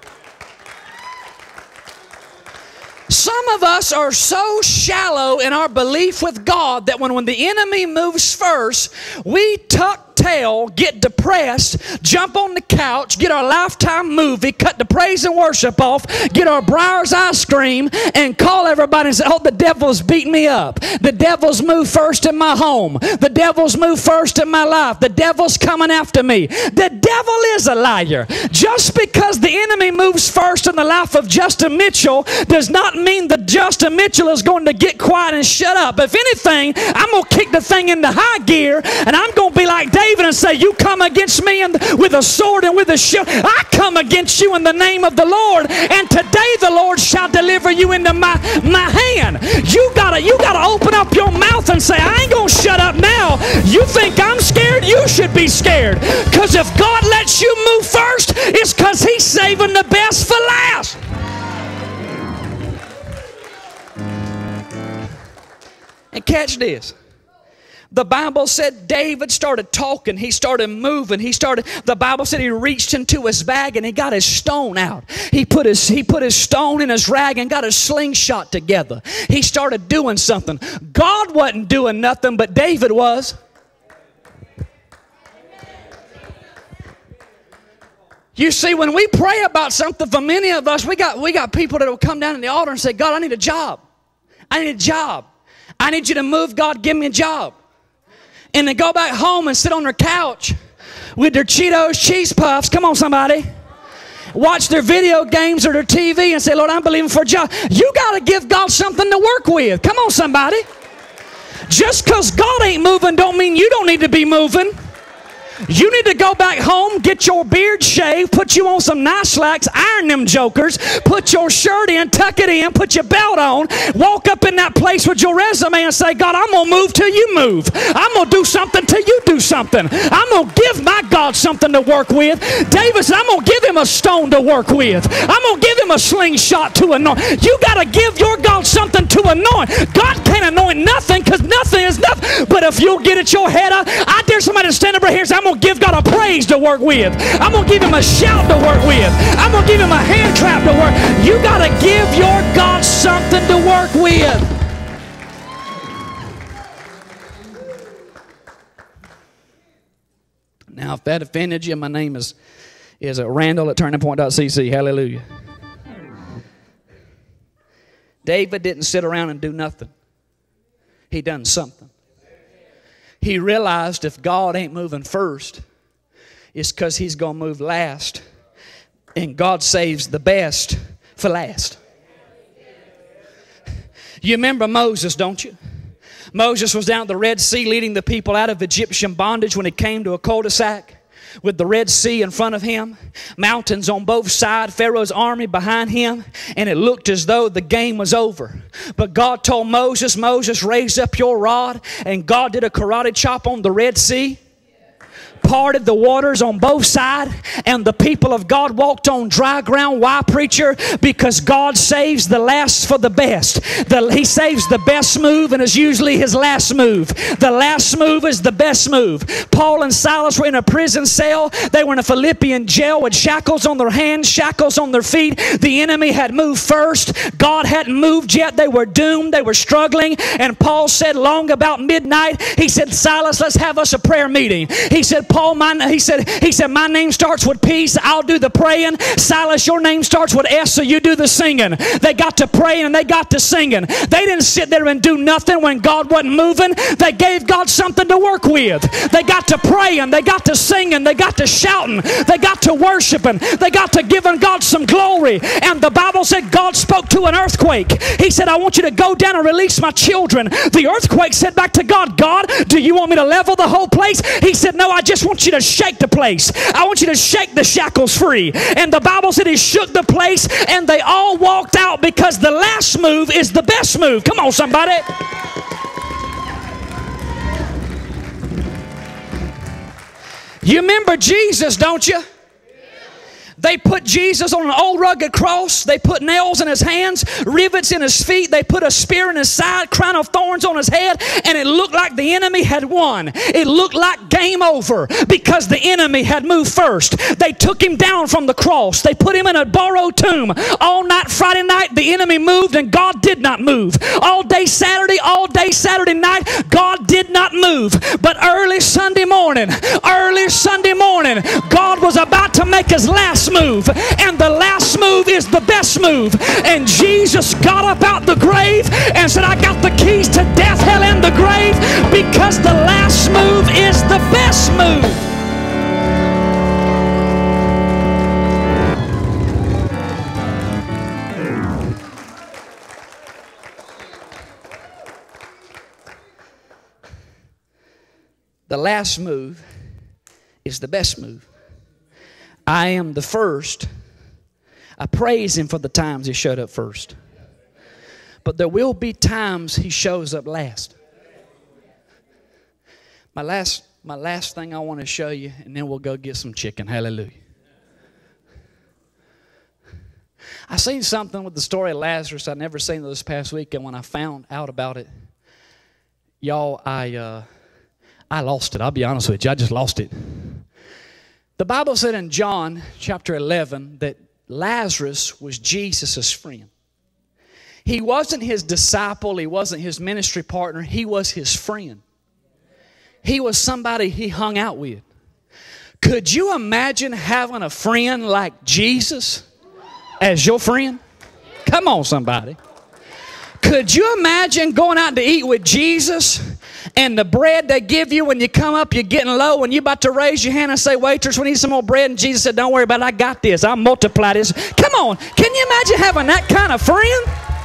Some of us are so shallow in our belief with God that when, when the enemy moves first, we tuck tail, get depressed, jump on the couch, get our Lifetime movie, cut the praise and worship off, get our Breyers ice cream, and call everybody and say, oh, the devil's beating me up. The devil's moved first in my home. The devil's moved first in my life. The devil's coming after me. The devil is a liar. Just because the enemy moves first in the life of Justin Mitchell does not mean that Justin Mitchell is going to get quiet and shut up. If anything, I'm going to kick the thing into high gear, and I'm going to be like David and say, you come against me and with a sword and with a shield. I come against you in the name of the Lord, and today the Lord shall deliver you into my, my hand. You gotta, you gotta open up your mouth and say, I ain't gonna shut up now. You think I'm scared? You should be scared. Because if God lets you move first, it's because he's saving the best for last. And catch this. The Bible said David started talking. He started moving. He started, the Bible said he reached into his bag and he got his stone out. He put his, he put his stone in his rag and got his slingshot together. He started doing something. God wasn't doing nothing, but David was. You see, when we pray about something, for many of us, we got, we got people that will come down in the altar and say, God, I need a job. I need a job. I need you to move. God, give me a job. And they go back home and sit on their couch with their Cheetos cheese puffs. Come on, somebody. Watch their video games or their T V and say, Lord, I'm believing for a job. You got to give God something to work with. Come on, somebody. Just because God ain't moving don't mean you don't need to be moving. You need to go back home, get your beard shaved, put you on some nice slacks, iron them jokers, put your shirt in, tuck it in, put your belt on, walk up in that place with your resume and say, God, I'm going to move till you move. I'm going to do something till you do something. I'm going to give my God something to work with. David said, I'm going to give him a stone to work with. I'm going to give him a slingshot to anoint. You got to give your God something to anoint. God can't anoint nothing because nothing is nothing. But if you'll get it your head up, I dare somebody to stand up right here and say, I'm going to give God a praise to work with. I'm going to give him a shout to work with. I'm going to give him a hand clap to work. You got to give your God something to work with. Now, if that offended you, my name is, is Randall at turning point dot c c. Hallelujah. David didn't sit around and do nothing. He done something. He realized if God ain't moving first, it's because he's going to move last. And God saves the best for last. You remember Moses, don't you? Moses was down at the Red Sea leading the people out of Egyptian bondage when he came to a cul-de-sac with the Red Sea in front of him, mountains on both sides, Pharaoh's army behind him, and it looked as though the game was over. But God told Moses, Moses, raise up your rod, and God did a karate chop on the Red Sea, parted the waters on both sides, and the people of God walked on dry ground. Why, preacher? Because God saves the last for the best. The, he saves the best move, and is usually his last move. The last move is the best move. Paul and Silas were in a prison cell. They were in a Philippian jail with shackles on their hands, shackles on their feet. The enemy had moved first. God hadn't moved yet. They were doomed. They were struggling. And Paul said, long about midnight, he said, Silas, let's have us a prayer meeting. He said, said, Paul, my, he said, he said, my name starts with P, so I'll do the praying. Silas, your name starts with S, so you do the singing. They got to praying and they got to singing. They didn't sit there and do nothing when God wasn't moving. They gave God something to work with. They got to praying. They got to singing. They got to shouting. They got to worshiping. They got to giving God some glory. And the Bible said God spoke to an earthquake. He said, I want you to go down and release my children. The earthquake said back to God, God, do you want me to level the whole place? He said, no, I just want you to shake the place. I want you to shake the shackles free. And the Bible said he shook the place and they all walked out, because the last move is the best move. Come on, somebody. You remember Jesus, don't you? They put Jesus on an old rugged cross. They put nails in his hands, rivets in his feet. They put a spear in his side, crown of thorns on his head, and it looked like the enemy had won. It looked like game over because the enemy had moved first. They took him down from the cross. They put him in a borrowed tomb. All night Friday night, the enemy moved and God did not move. All day Saturday, all day Saturday night, God did not move. But early Sunday morning, early Sunday morning, God was about to make his last move, and the last move is the best move. And Jesus got up out the grave and said, I got the keys to death, hell, and the grave, because the last move is the best move. The last move is the best move. I am the first. I praise him for the times he showed up first. But there will be times he shows up last. My last, my last thing I want to show you, and then we'll go get some chicken. Hallelujah. I seen something with the story of Lazarus I'd never seen this past week, and when I found out about it, y'all, I, uh, I lost it. I'll be honest with you. I just lost it. The Bible said in John chapter eleven that Lazarus was Jesus' friend. He wasn't his disciple. He wasn't his ministry partner. He was his friend. He was somebody he hung out with. Could you imagine having a friend like Jesus as your friend? Come on, somebody. Could you imagine going out to eat with Jesus, and the bread they give you when you come up, you're getting low, and you're about to raise your hand and say, waitress, we need some more bread, and Jesus said, don't worry about it, I got this, I'll multiply this. Come on, can you imagine having that kind of friend?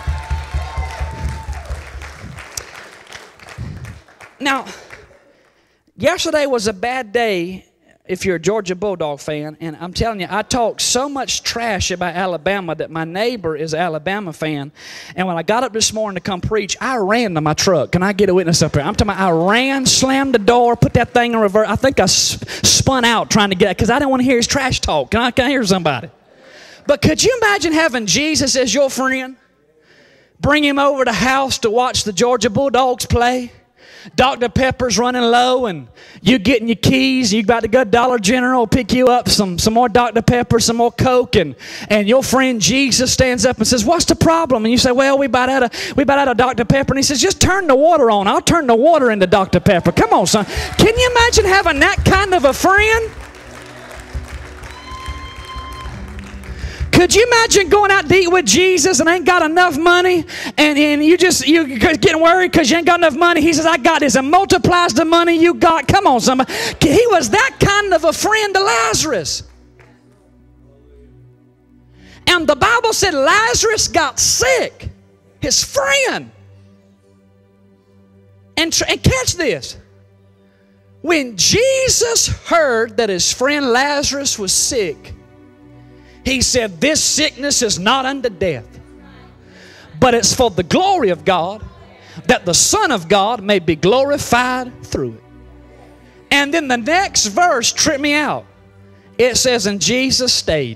Now, yesterday was a bad day if you're a Georgia Bulldog fan, and I'm telling you, I talked so much trash about Alabama that my neighbor is an Alabama fan, and when I got up this morning to come preach, I ran to my truck. Can I get a witness up here? I'm talking about I ran, slammed the door, put that thing in reverse. I think I spun out trying to get it because I didn't want to hear his trash talk. Can I, can I hear somebody? But could you imagine having Jesus as your friend? Bring him over to the house to watch the Georgia Bulldogs play. Doctor Pepper's running low, and you getting your keys. You about to go to Dollar General, pick you up some, some more Doctor Pepper, some more Coke, and, and your friend Jesus stands up and says, what's the problem? And you say, well, we about out of we about out of Doctor Pepper. And he says, just turn the water on. I'll turn the water into Doctor Pepper. Come on, son. Can you imagine having that kind of a friend? Could you imagine going out to eat with Jesus and ain't got enough money, and, and you just, you're getting worried because you ain't got enough money? He says, I got this, and multiplies the money you got. Come on, somebody. He was that kind of a friend to Lazarus. And the Bible said Lazarus got sick, his friend. And, and catch this. When Jesus heard that his friend Lazarus was sick, he said, this sickness is not unto death, but it's for the glory of God, that the Son of God may be glorified through it. And then the next verse tripped me out. It says, and Jesus stayed.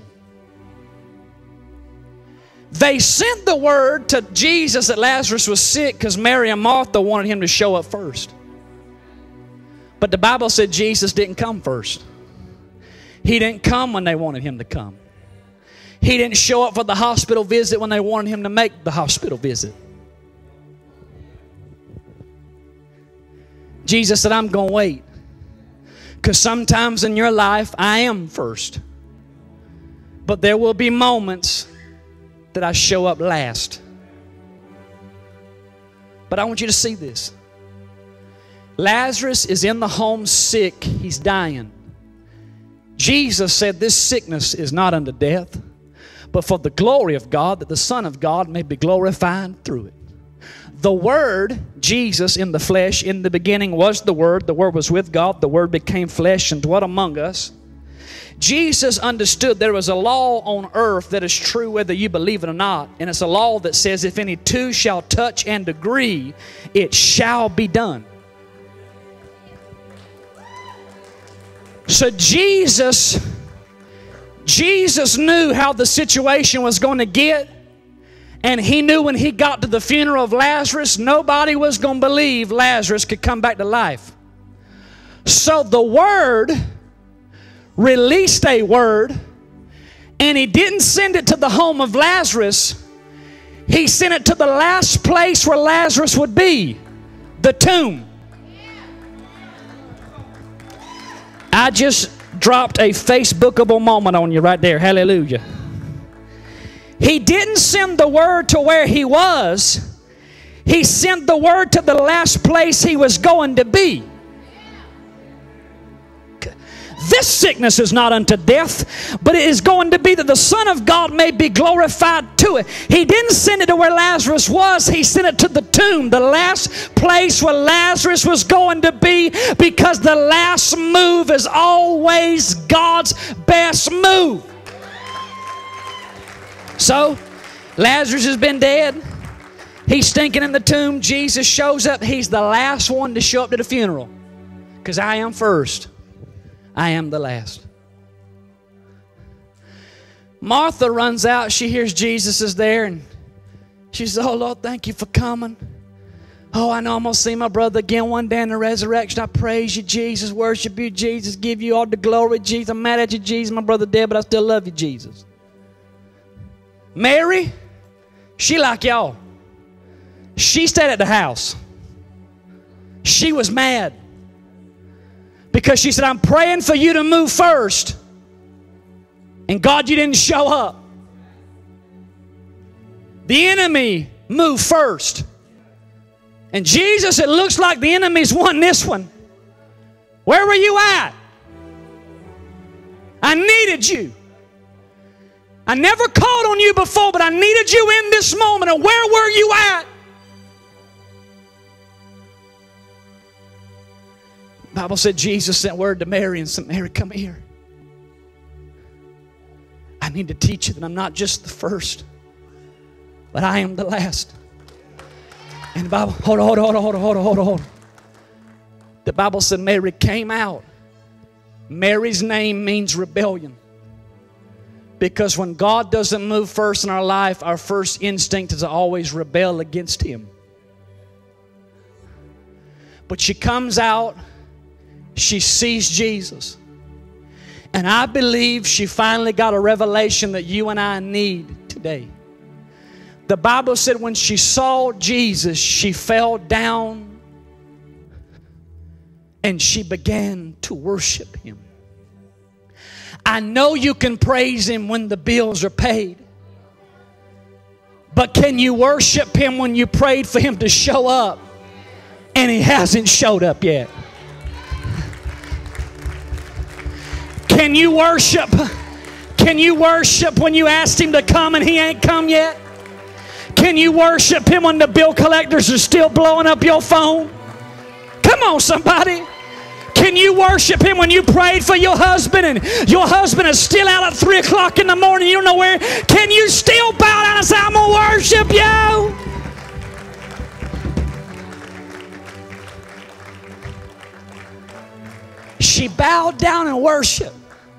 They sent the word to Jesus that Lazarus was sick because Mary and Martha wanted him to show up first. But the Bible said Jesus didn't come first. He didn't come when they wanted him to come. He didn't show up for the hospital visit when they wanted him to make the hospital visit. Jesus said, I'm going to wait Because sometimes in your life, I am first. But there will be moments that I show up last. But I want you to see this. Lazarus is in the home sick. He's dying. Jesus said this sickness is not unto death, but for the glory of God, that the Son of God may be glorified through it. The Word, Jesus in the flesh, in the beginning was the Word. The Word was with God. The Word became flesh and dwelt among us. Jesus understood there was a law on earth that is true whether you believe it or not. And it's a law that says if any two shall touch and agree, it shall be done. So Jesus, Jesus knew how the situation was going to get. And he knew when he got to the funeral of Lazarus, nobody was going to believe Lazarus could come back to life. So the Word released a word, and he didn't send it to the home of Lazarus. He sent it to the last place where Lazarus would be, the tomb. I just dropped a Facebookable moment on you right there. Hallelujah. He didn't send the word to where he was. He sent the word to the last place he was going to be. This sickness is not unto death, but it is going to be that the Son of God may be glorified to it. He didn't send it to where Lazarus was. He sent it to the tomb, the last place where Lazarus was going to be, because the last move is always God's best move. So, Lazarus has been dead. He's stinking in the tomb. Jesus shows up. He's the last one to show up to the funeral, because I am first. I am the last. Martha runs out. She hears Jesus is there, and she says, oh, Lord, thank you for coming. Oh, I know I'm going to see my brother again one day in the resurrection. I praise you, Jesus. Worship you, Jesus. Give you all the glory, Jesus. I'm mad at you, Jesus. My brother dead, but I still love you, Jesus. Mary, she like y'all. She stayed at the house. She was mad. Because she said, I'm praying for you to move first. And God, you didn't show up. The enemy moved first. And Jesus, it looks like the enemy's won this one. Where were you at? I needed you. I never called on you before, but I needed you in this moment. And where were you at? The Bible said Jesus sent word to Mary and said, Mary, come here. I need to teach you that I'm not just the first, but I am the last. And the Bible, hold on, hold on, hold on, hold on, hold on, hold on, hold on. The Bible said Mary came out. Mary's name means rebellion. Because when God doesn't move first in our life, our first instinct is to always rebel against Him. But she comes out. She sees Jesus. And I believe she finally got a revelation that you and I need today. The Bible said when she saw Jesus, she fell down and she began to worship Him. I know you can praise Him when the bills are paid. But can you worship Him when you prayed for Him to show up and He hasn't showed up yet? Can you worship? Can you worship when you asked Him to come and He ain't come yet? Can you worship Him when the bill collectors are still blowing up your phone? Come on, somebody. Can you worship Him when you prayed for your husband and your husband is still out at three o'clock in the morning, you don't know where? Can you still bow down and say, I'm going to worship you? She bowed down and worshiped.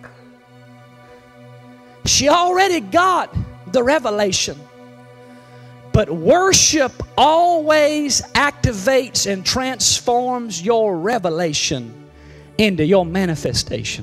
She already got the revelation. But worship always activates and transforms your revelation into your manifestation.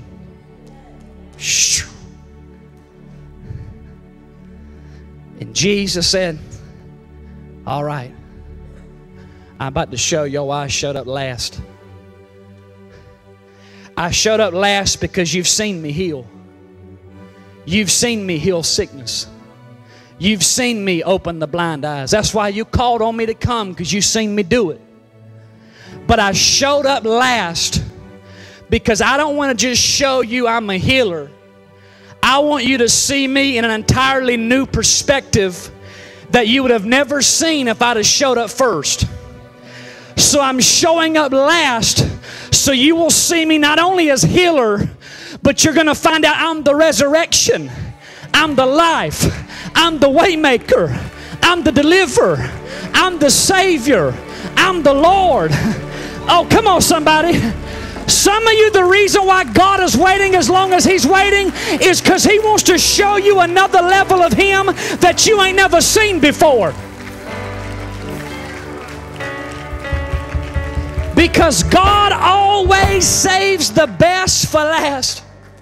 And Jesus said, all right, I'm about to show you why I showed up last. I showed up last because you've seen me heal. You've seen me heal sickness. You've seen me open the blind eyes. That's why you called on me to come, because you've seen me do it. But I showed up last because I don't want to just show you I'm a healer. I want you to see me in an entirely new perspective that you would have never seen if I'd have showed up first. So I'm showing up last so you will see me not only as healer, but you're going to find out I'm the resurrection. I'm the life. I'm the waymaker. I'm the deliverer. I'm the Savior. I'm the Lord. Oh, come on, somebody. Some of you, the reason why God is waiting as long as He's waiting is because He wants to show you another level of Him that you ain't never seen before. Because God always saves the best for last.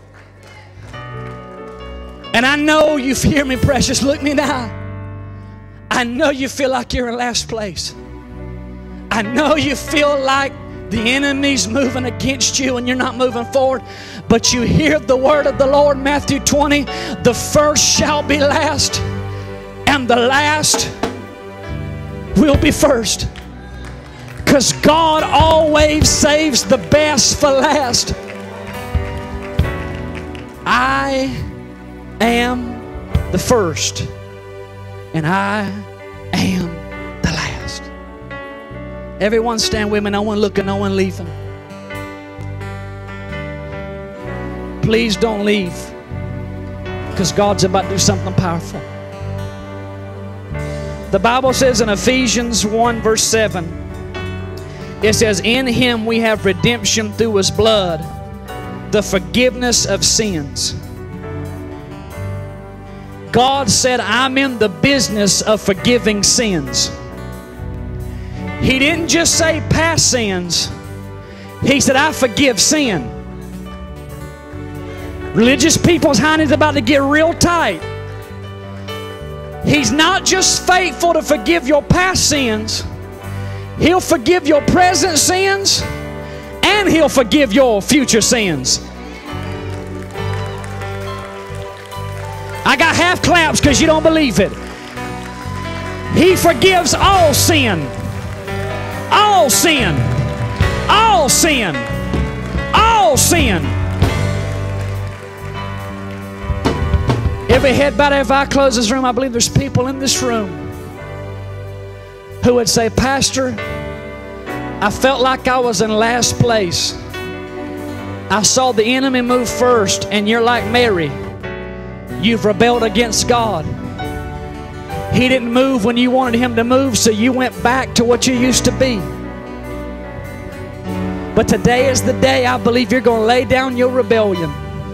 And I know you hear me, precious. Look me now. I know you feel like you're in last place. I know you feel like the enemy's moving against you and you're not moving forward. But you hear the word of the Lord, Matthew twenty. The first shall be last, and the last will be first. Because God always saves the best for last. I am the first, and I am the last. Everyone stand with me. No one looking, no one leaving. Please don't leave, because God's about to do something powerful. The Bible says in Ephesians one verse seven, it says, in Him we have redemption through His blood, the forgiveness of sins. God said, I'm in the business of forgiving sins. He didn't just say past sins. He said, I forgive sin. Religious people's hand is about to get real tight. He's not just faithful to forgive your past sins. He'll forgive your present sins, and He'll forgive your future sins. I got half claps because you don't believe it. He forgives all sin. All sin. All sin. All sin. Every head bowed, every eye closed in this room. I believe there's people in this room who would say, Pastor, I felt like I was in last place. I saw the enemy move first, and you're like Mary. You've rebelled against God. He didn't move when you wanted Him to move, so you went back to what you used to be. But today is the day I believe you're going to lay down your rebellion,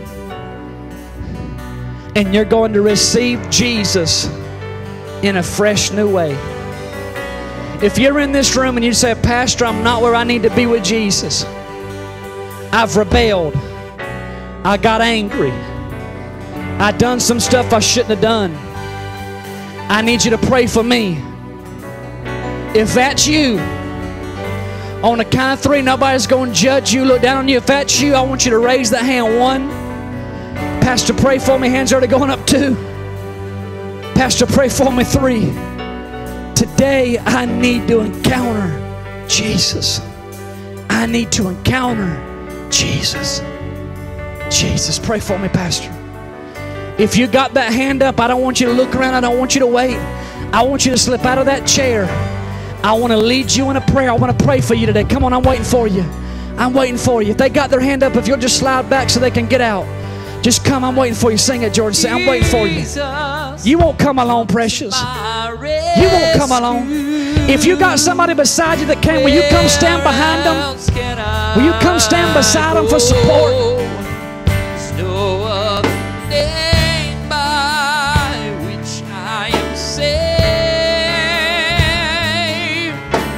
and you're going to receive Jesus in a fresh new way. If you're in this room and you say, Pastor, I'm not where I need to be with Jesus. I've rebelled. I got angry. I done some stuff I shouldn't have done. I need you to pray for me. If that's you, on the count of three, nobody's going to judge you, look down on you. If that's you, I want you to raise that hand. One. Pastor, pray for me. Hands already going up. Two. Pastor, pray for me. Three. Today, I need to encounter Jesus. I need to encounter Jesus. Jesus, pray for me, Pastor. If you got that hand up, I don't want you to look around. I don't want you to wait. I want you to slip out of that chair. I want to lead you in a prayer. I want to pray for you today. Come on, I'm waiting for you. I'm waiting for you. If they got their hand up, if you'll just slide back so they can get out. Just come, I'm waiting for you. Sing it, George. Say, I'm waiting for you. You won't come alone, precious. You won't come alone. If you got somebody beside you that came, will you come stand behind them? Will you come stand beside them for support? No other name by which I am saved.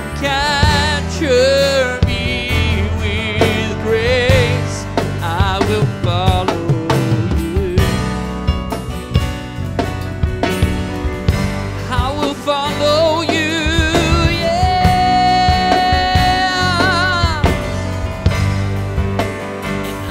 Capture me with grace. I will follow. Follow you, yeah. And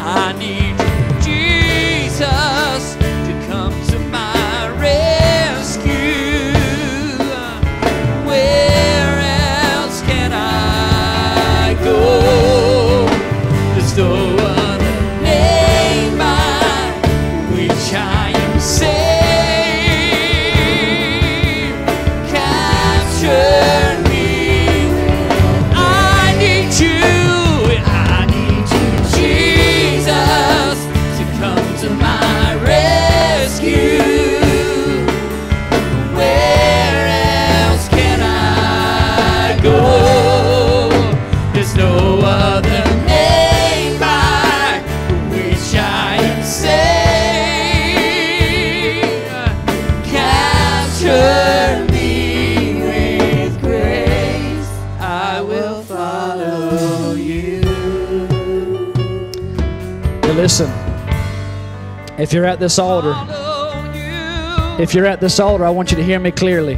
Listen, if you're at this altar, if you're at this altar, I want you to hear me clearly.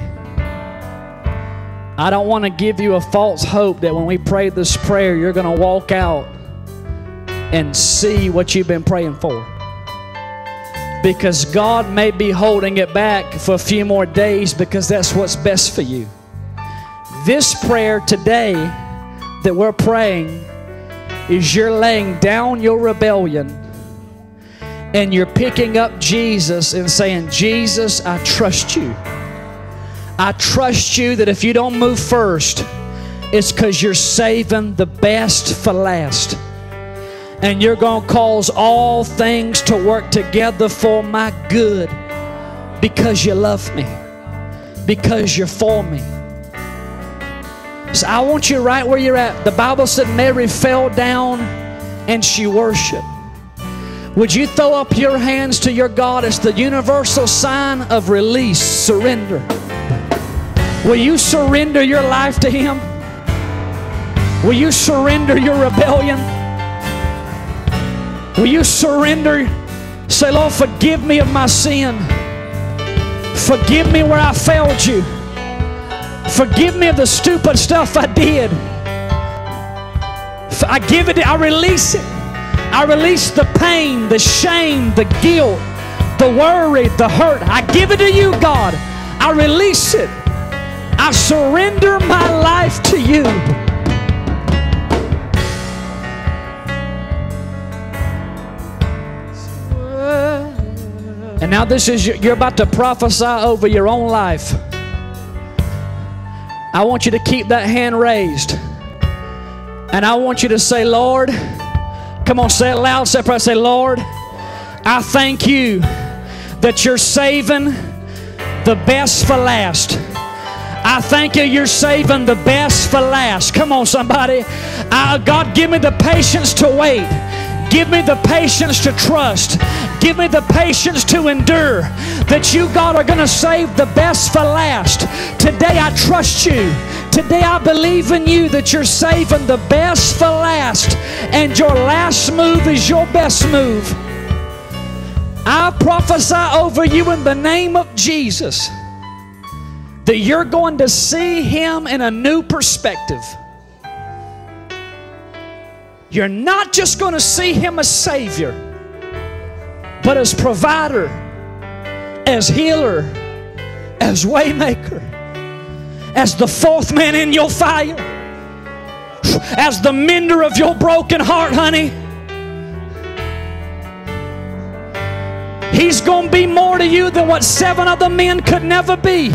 I don't want to give you a false hope that when we pray this prayer, you're going to walk out and see what you've been praying for. Because God may be holding it back for a few more days because that's what's best for you. This prayer today that we're praying is you're laying down your rebellion and you're picking up Jesus and saying, Jesus, I trust you. I trust you that if you don't move first, it's because you're saving the best for last. And you're going to cause all things to work together for my good because you love me, because you're for me. So I want you right where you're at. The Bible said Mary fell down and she worshiped. Would you throw up your hands to your God as the universal sign of release, surrender? Will you surrender your life to Him? Will you surrender your rebellion? Will you surrender? Say, Lord, forgive me of my sin. Forgive me where I failed you. Forgive me of the stupid stuff I did. I give it, I release it. I release the pain, the shame, the guilt, the worry, the hurt. I give it to you, God. I release it. I surrender my life to you. And now this is, you're about to prophesy over your own life. I want you to keep that hand raised. And I want you to say, Lord, come on, say it loud, say it, say, Lord, I thank you that you're saving the best for last. I thank you you're saving the best for last. Come on, somebody. Uh, God, give me the patience to wait. Give me the patience to trust. Give me the patience to endure. That you, God, are going to save the best for last. Today I trust you. Today I believe in you that you're saving the best for last. And your last move is your best move. I prophesy over you in the name of Jesus that you're going to see Him in a new perspective. You're not just going to see Him as Savior, but as provider, as healer, as waymaker, as the fourth man in your fire, as the mender of your broken heart, honey. He's going to be more to you than what seven other men could never be.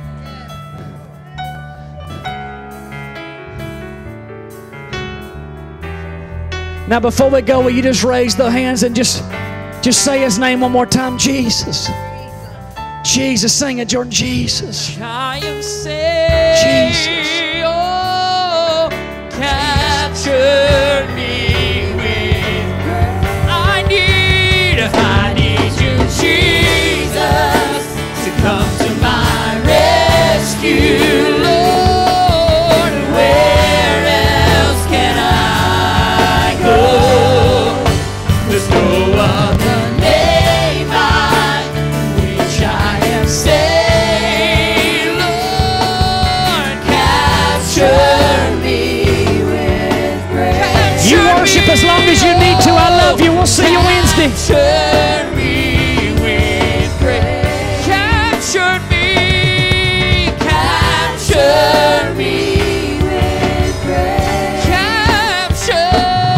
Now before we go, will you just raise the hands and just, just say His name one more time? Jesus. Jesus. Sing it, Jordan. Jesus. I am saved. Jesus. Oh, capture me with grace. I need, I need you, Jesus, to come to my rescue. Lord, where else can I go? There's no other name by which I am saved. Lord, capture me with grace. You worship as long as you need to. I love you. We'll see you Wednesday. Capture me with grace. Capture me. Capture me with grace. Capture.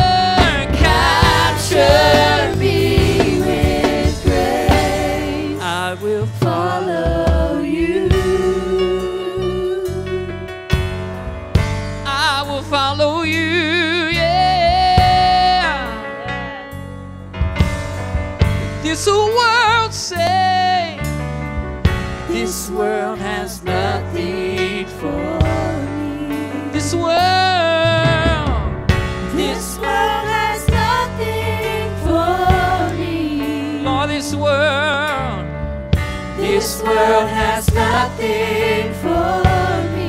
Capture me with grace. I will follow you. I will follow you, yeah. This world say, this world has nothing for me. This world, this world has nothing for me. Lord, this world, this world has nothing for me.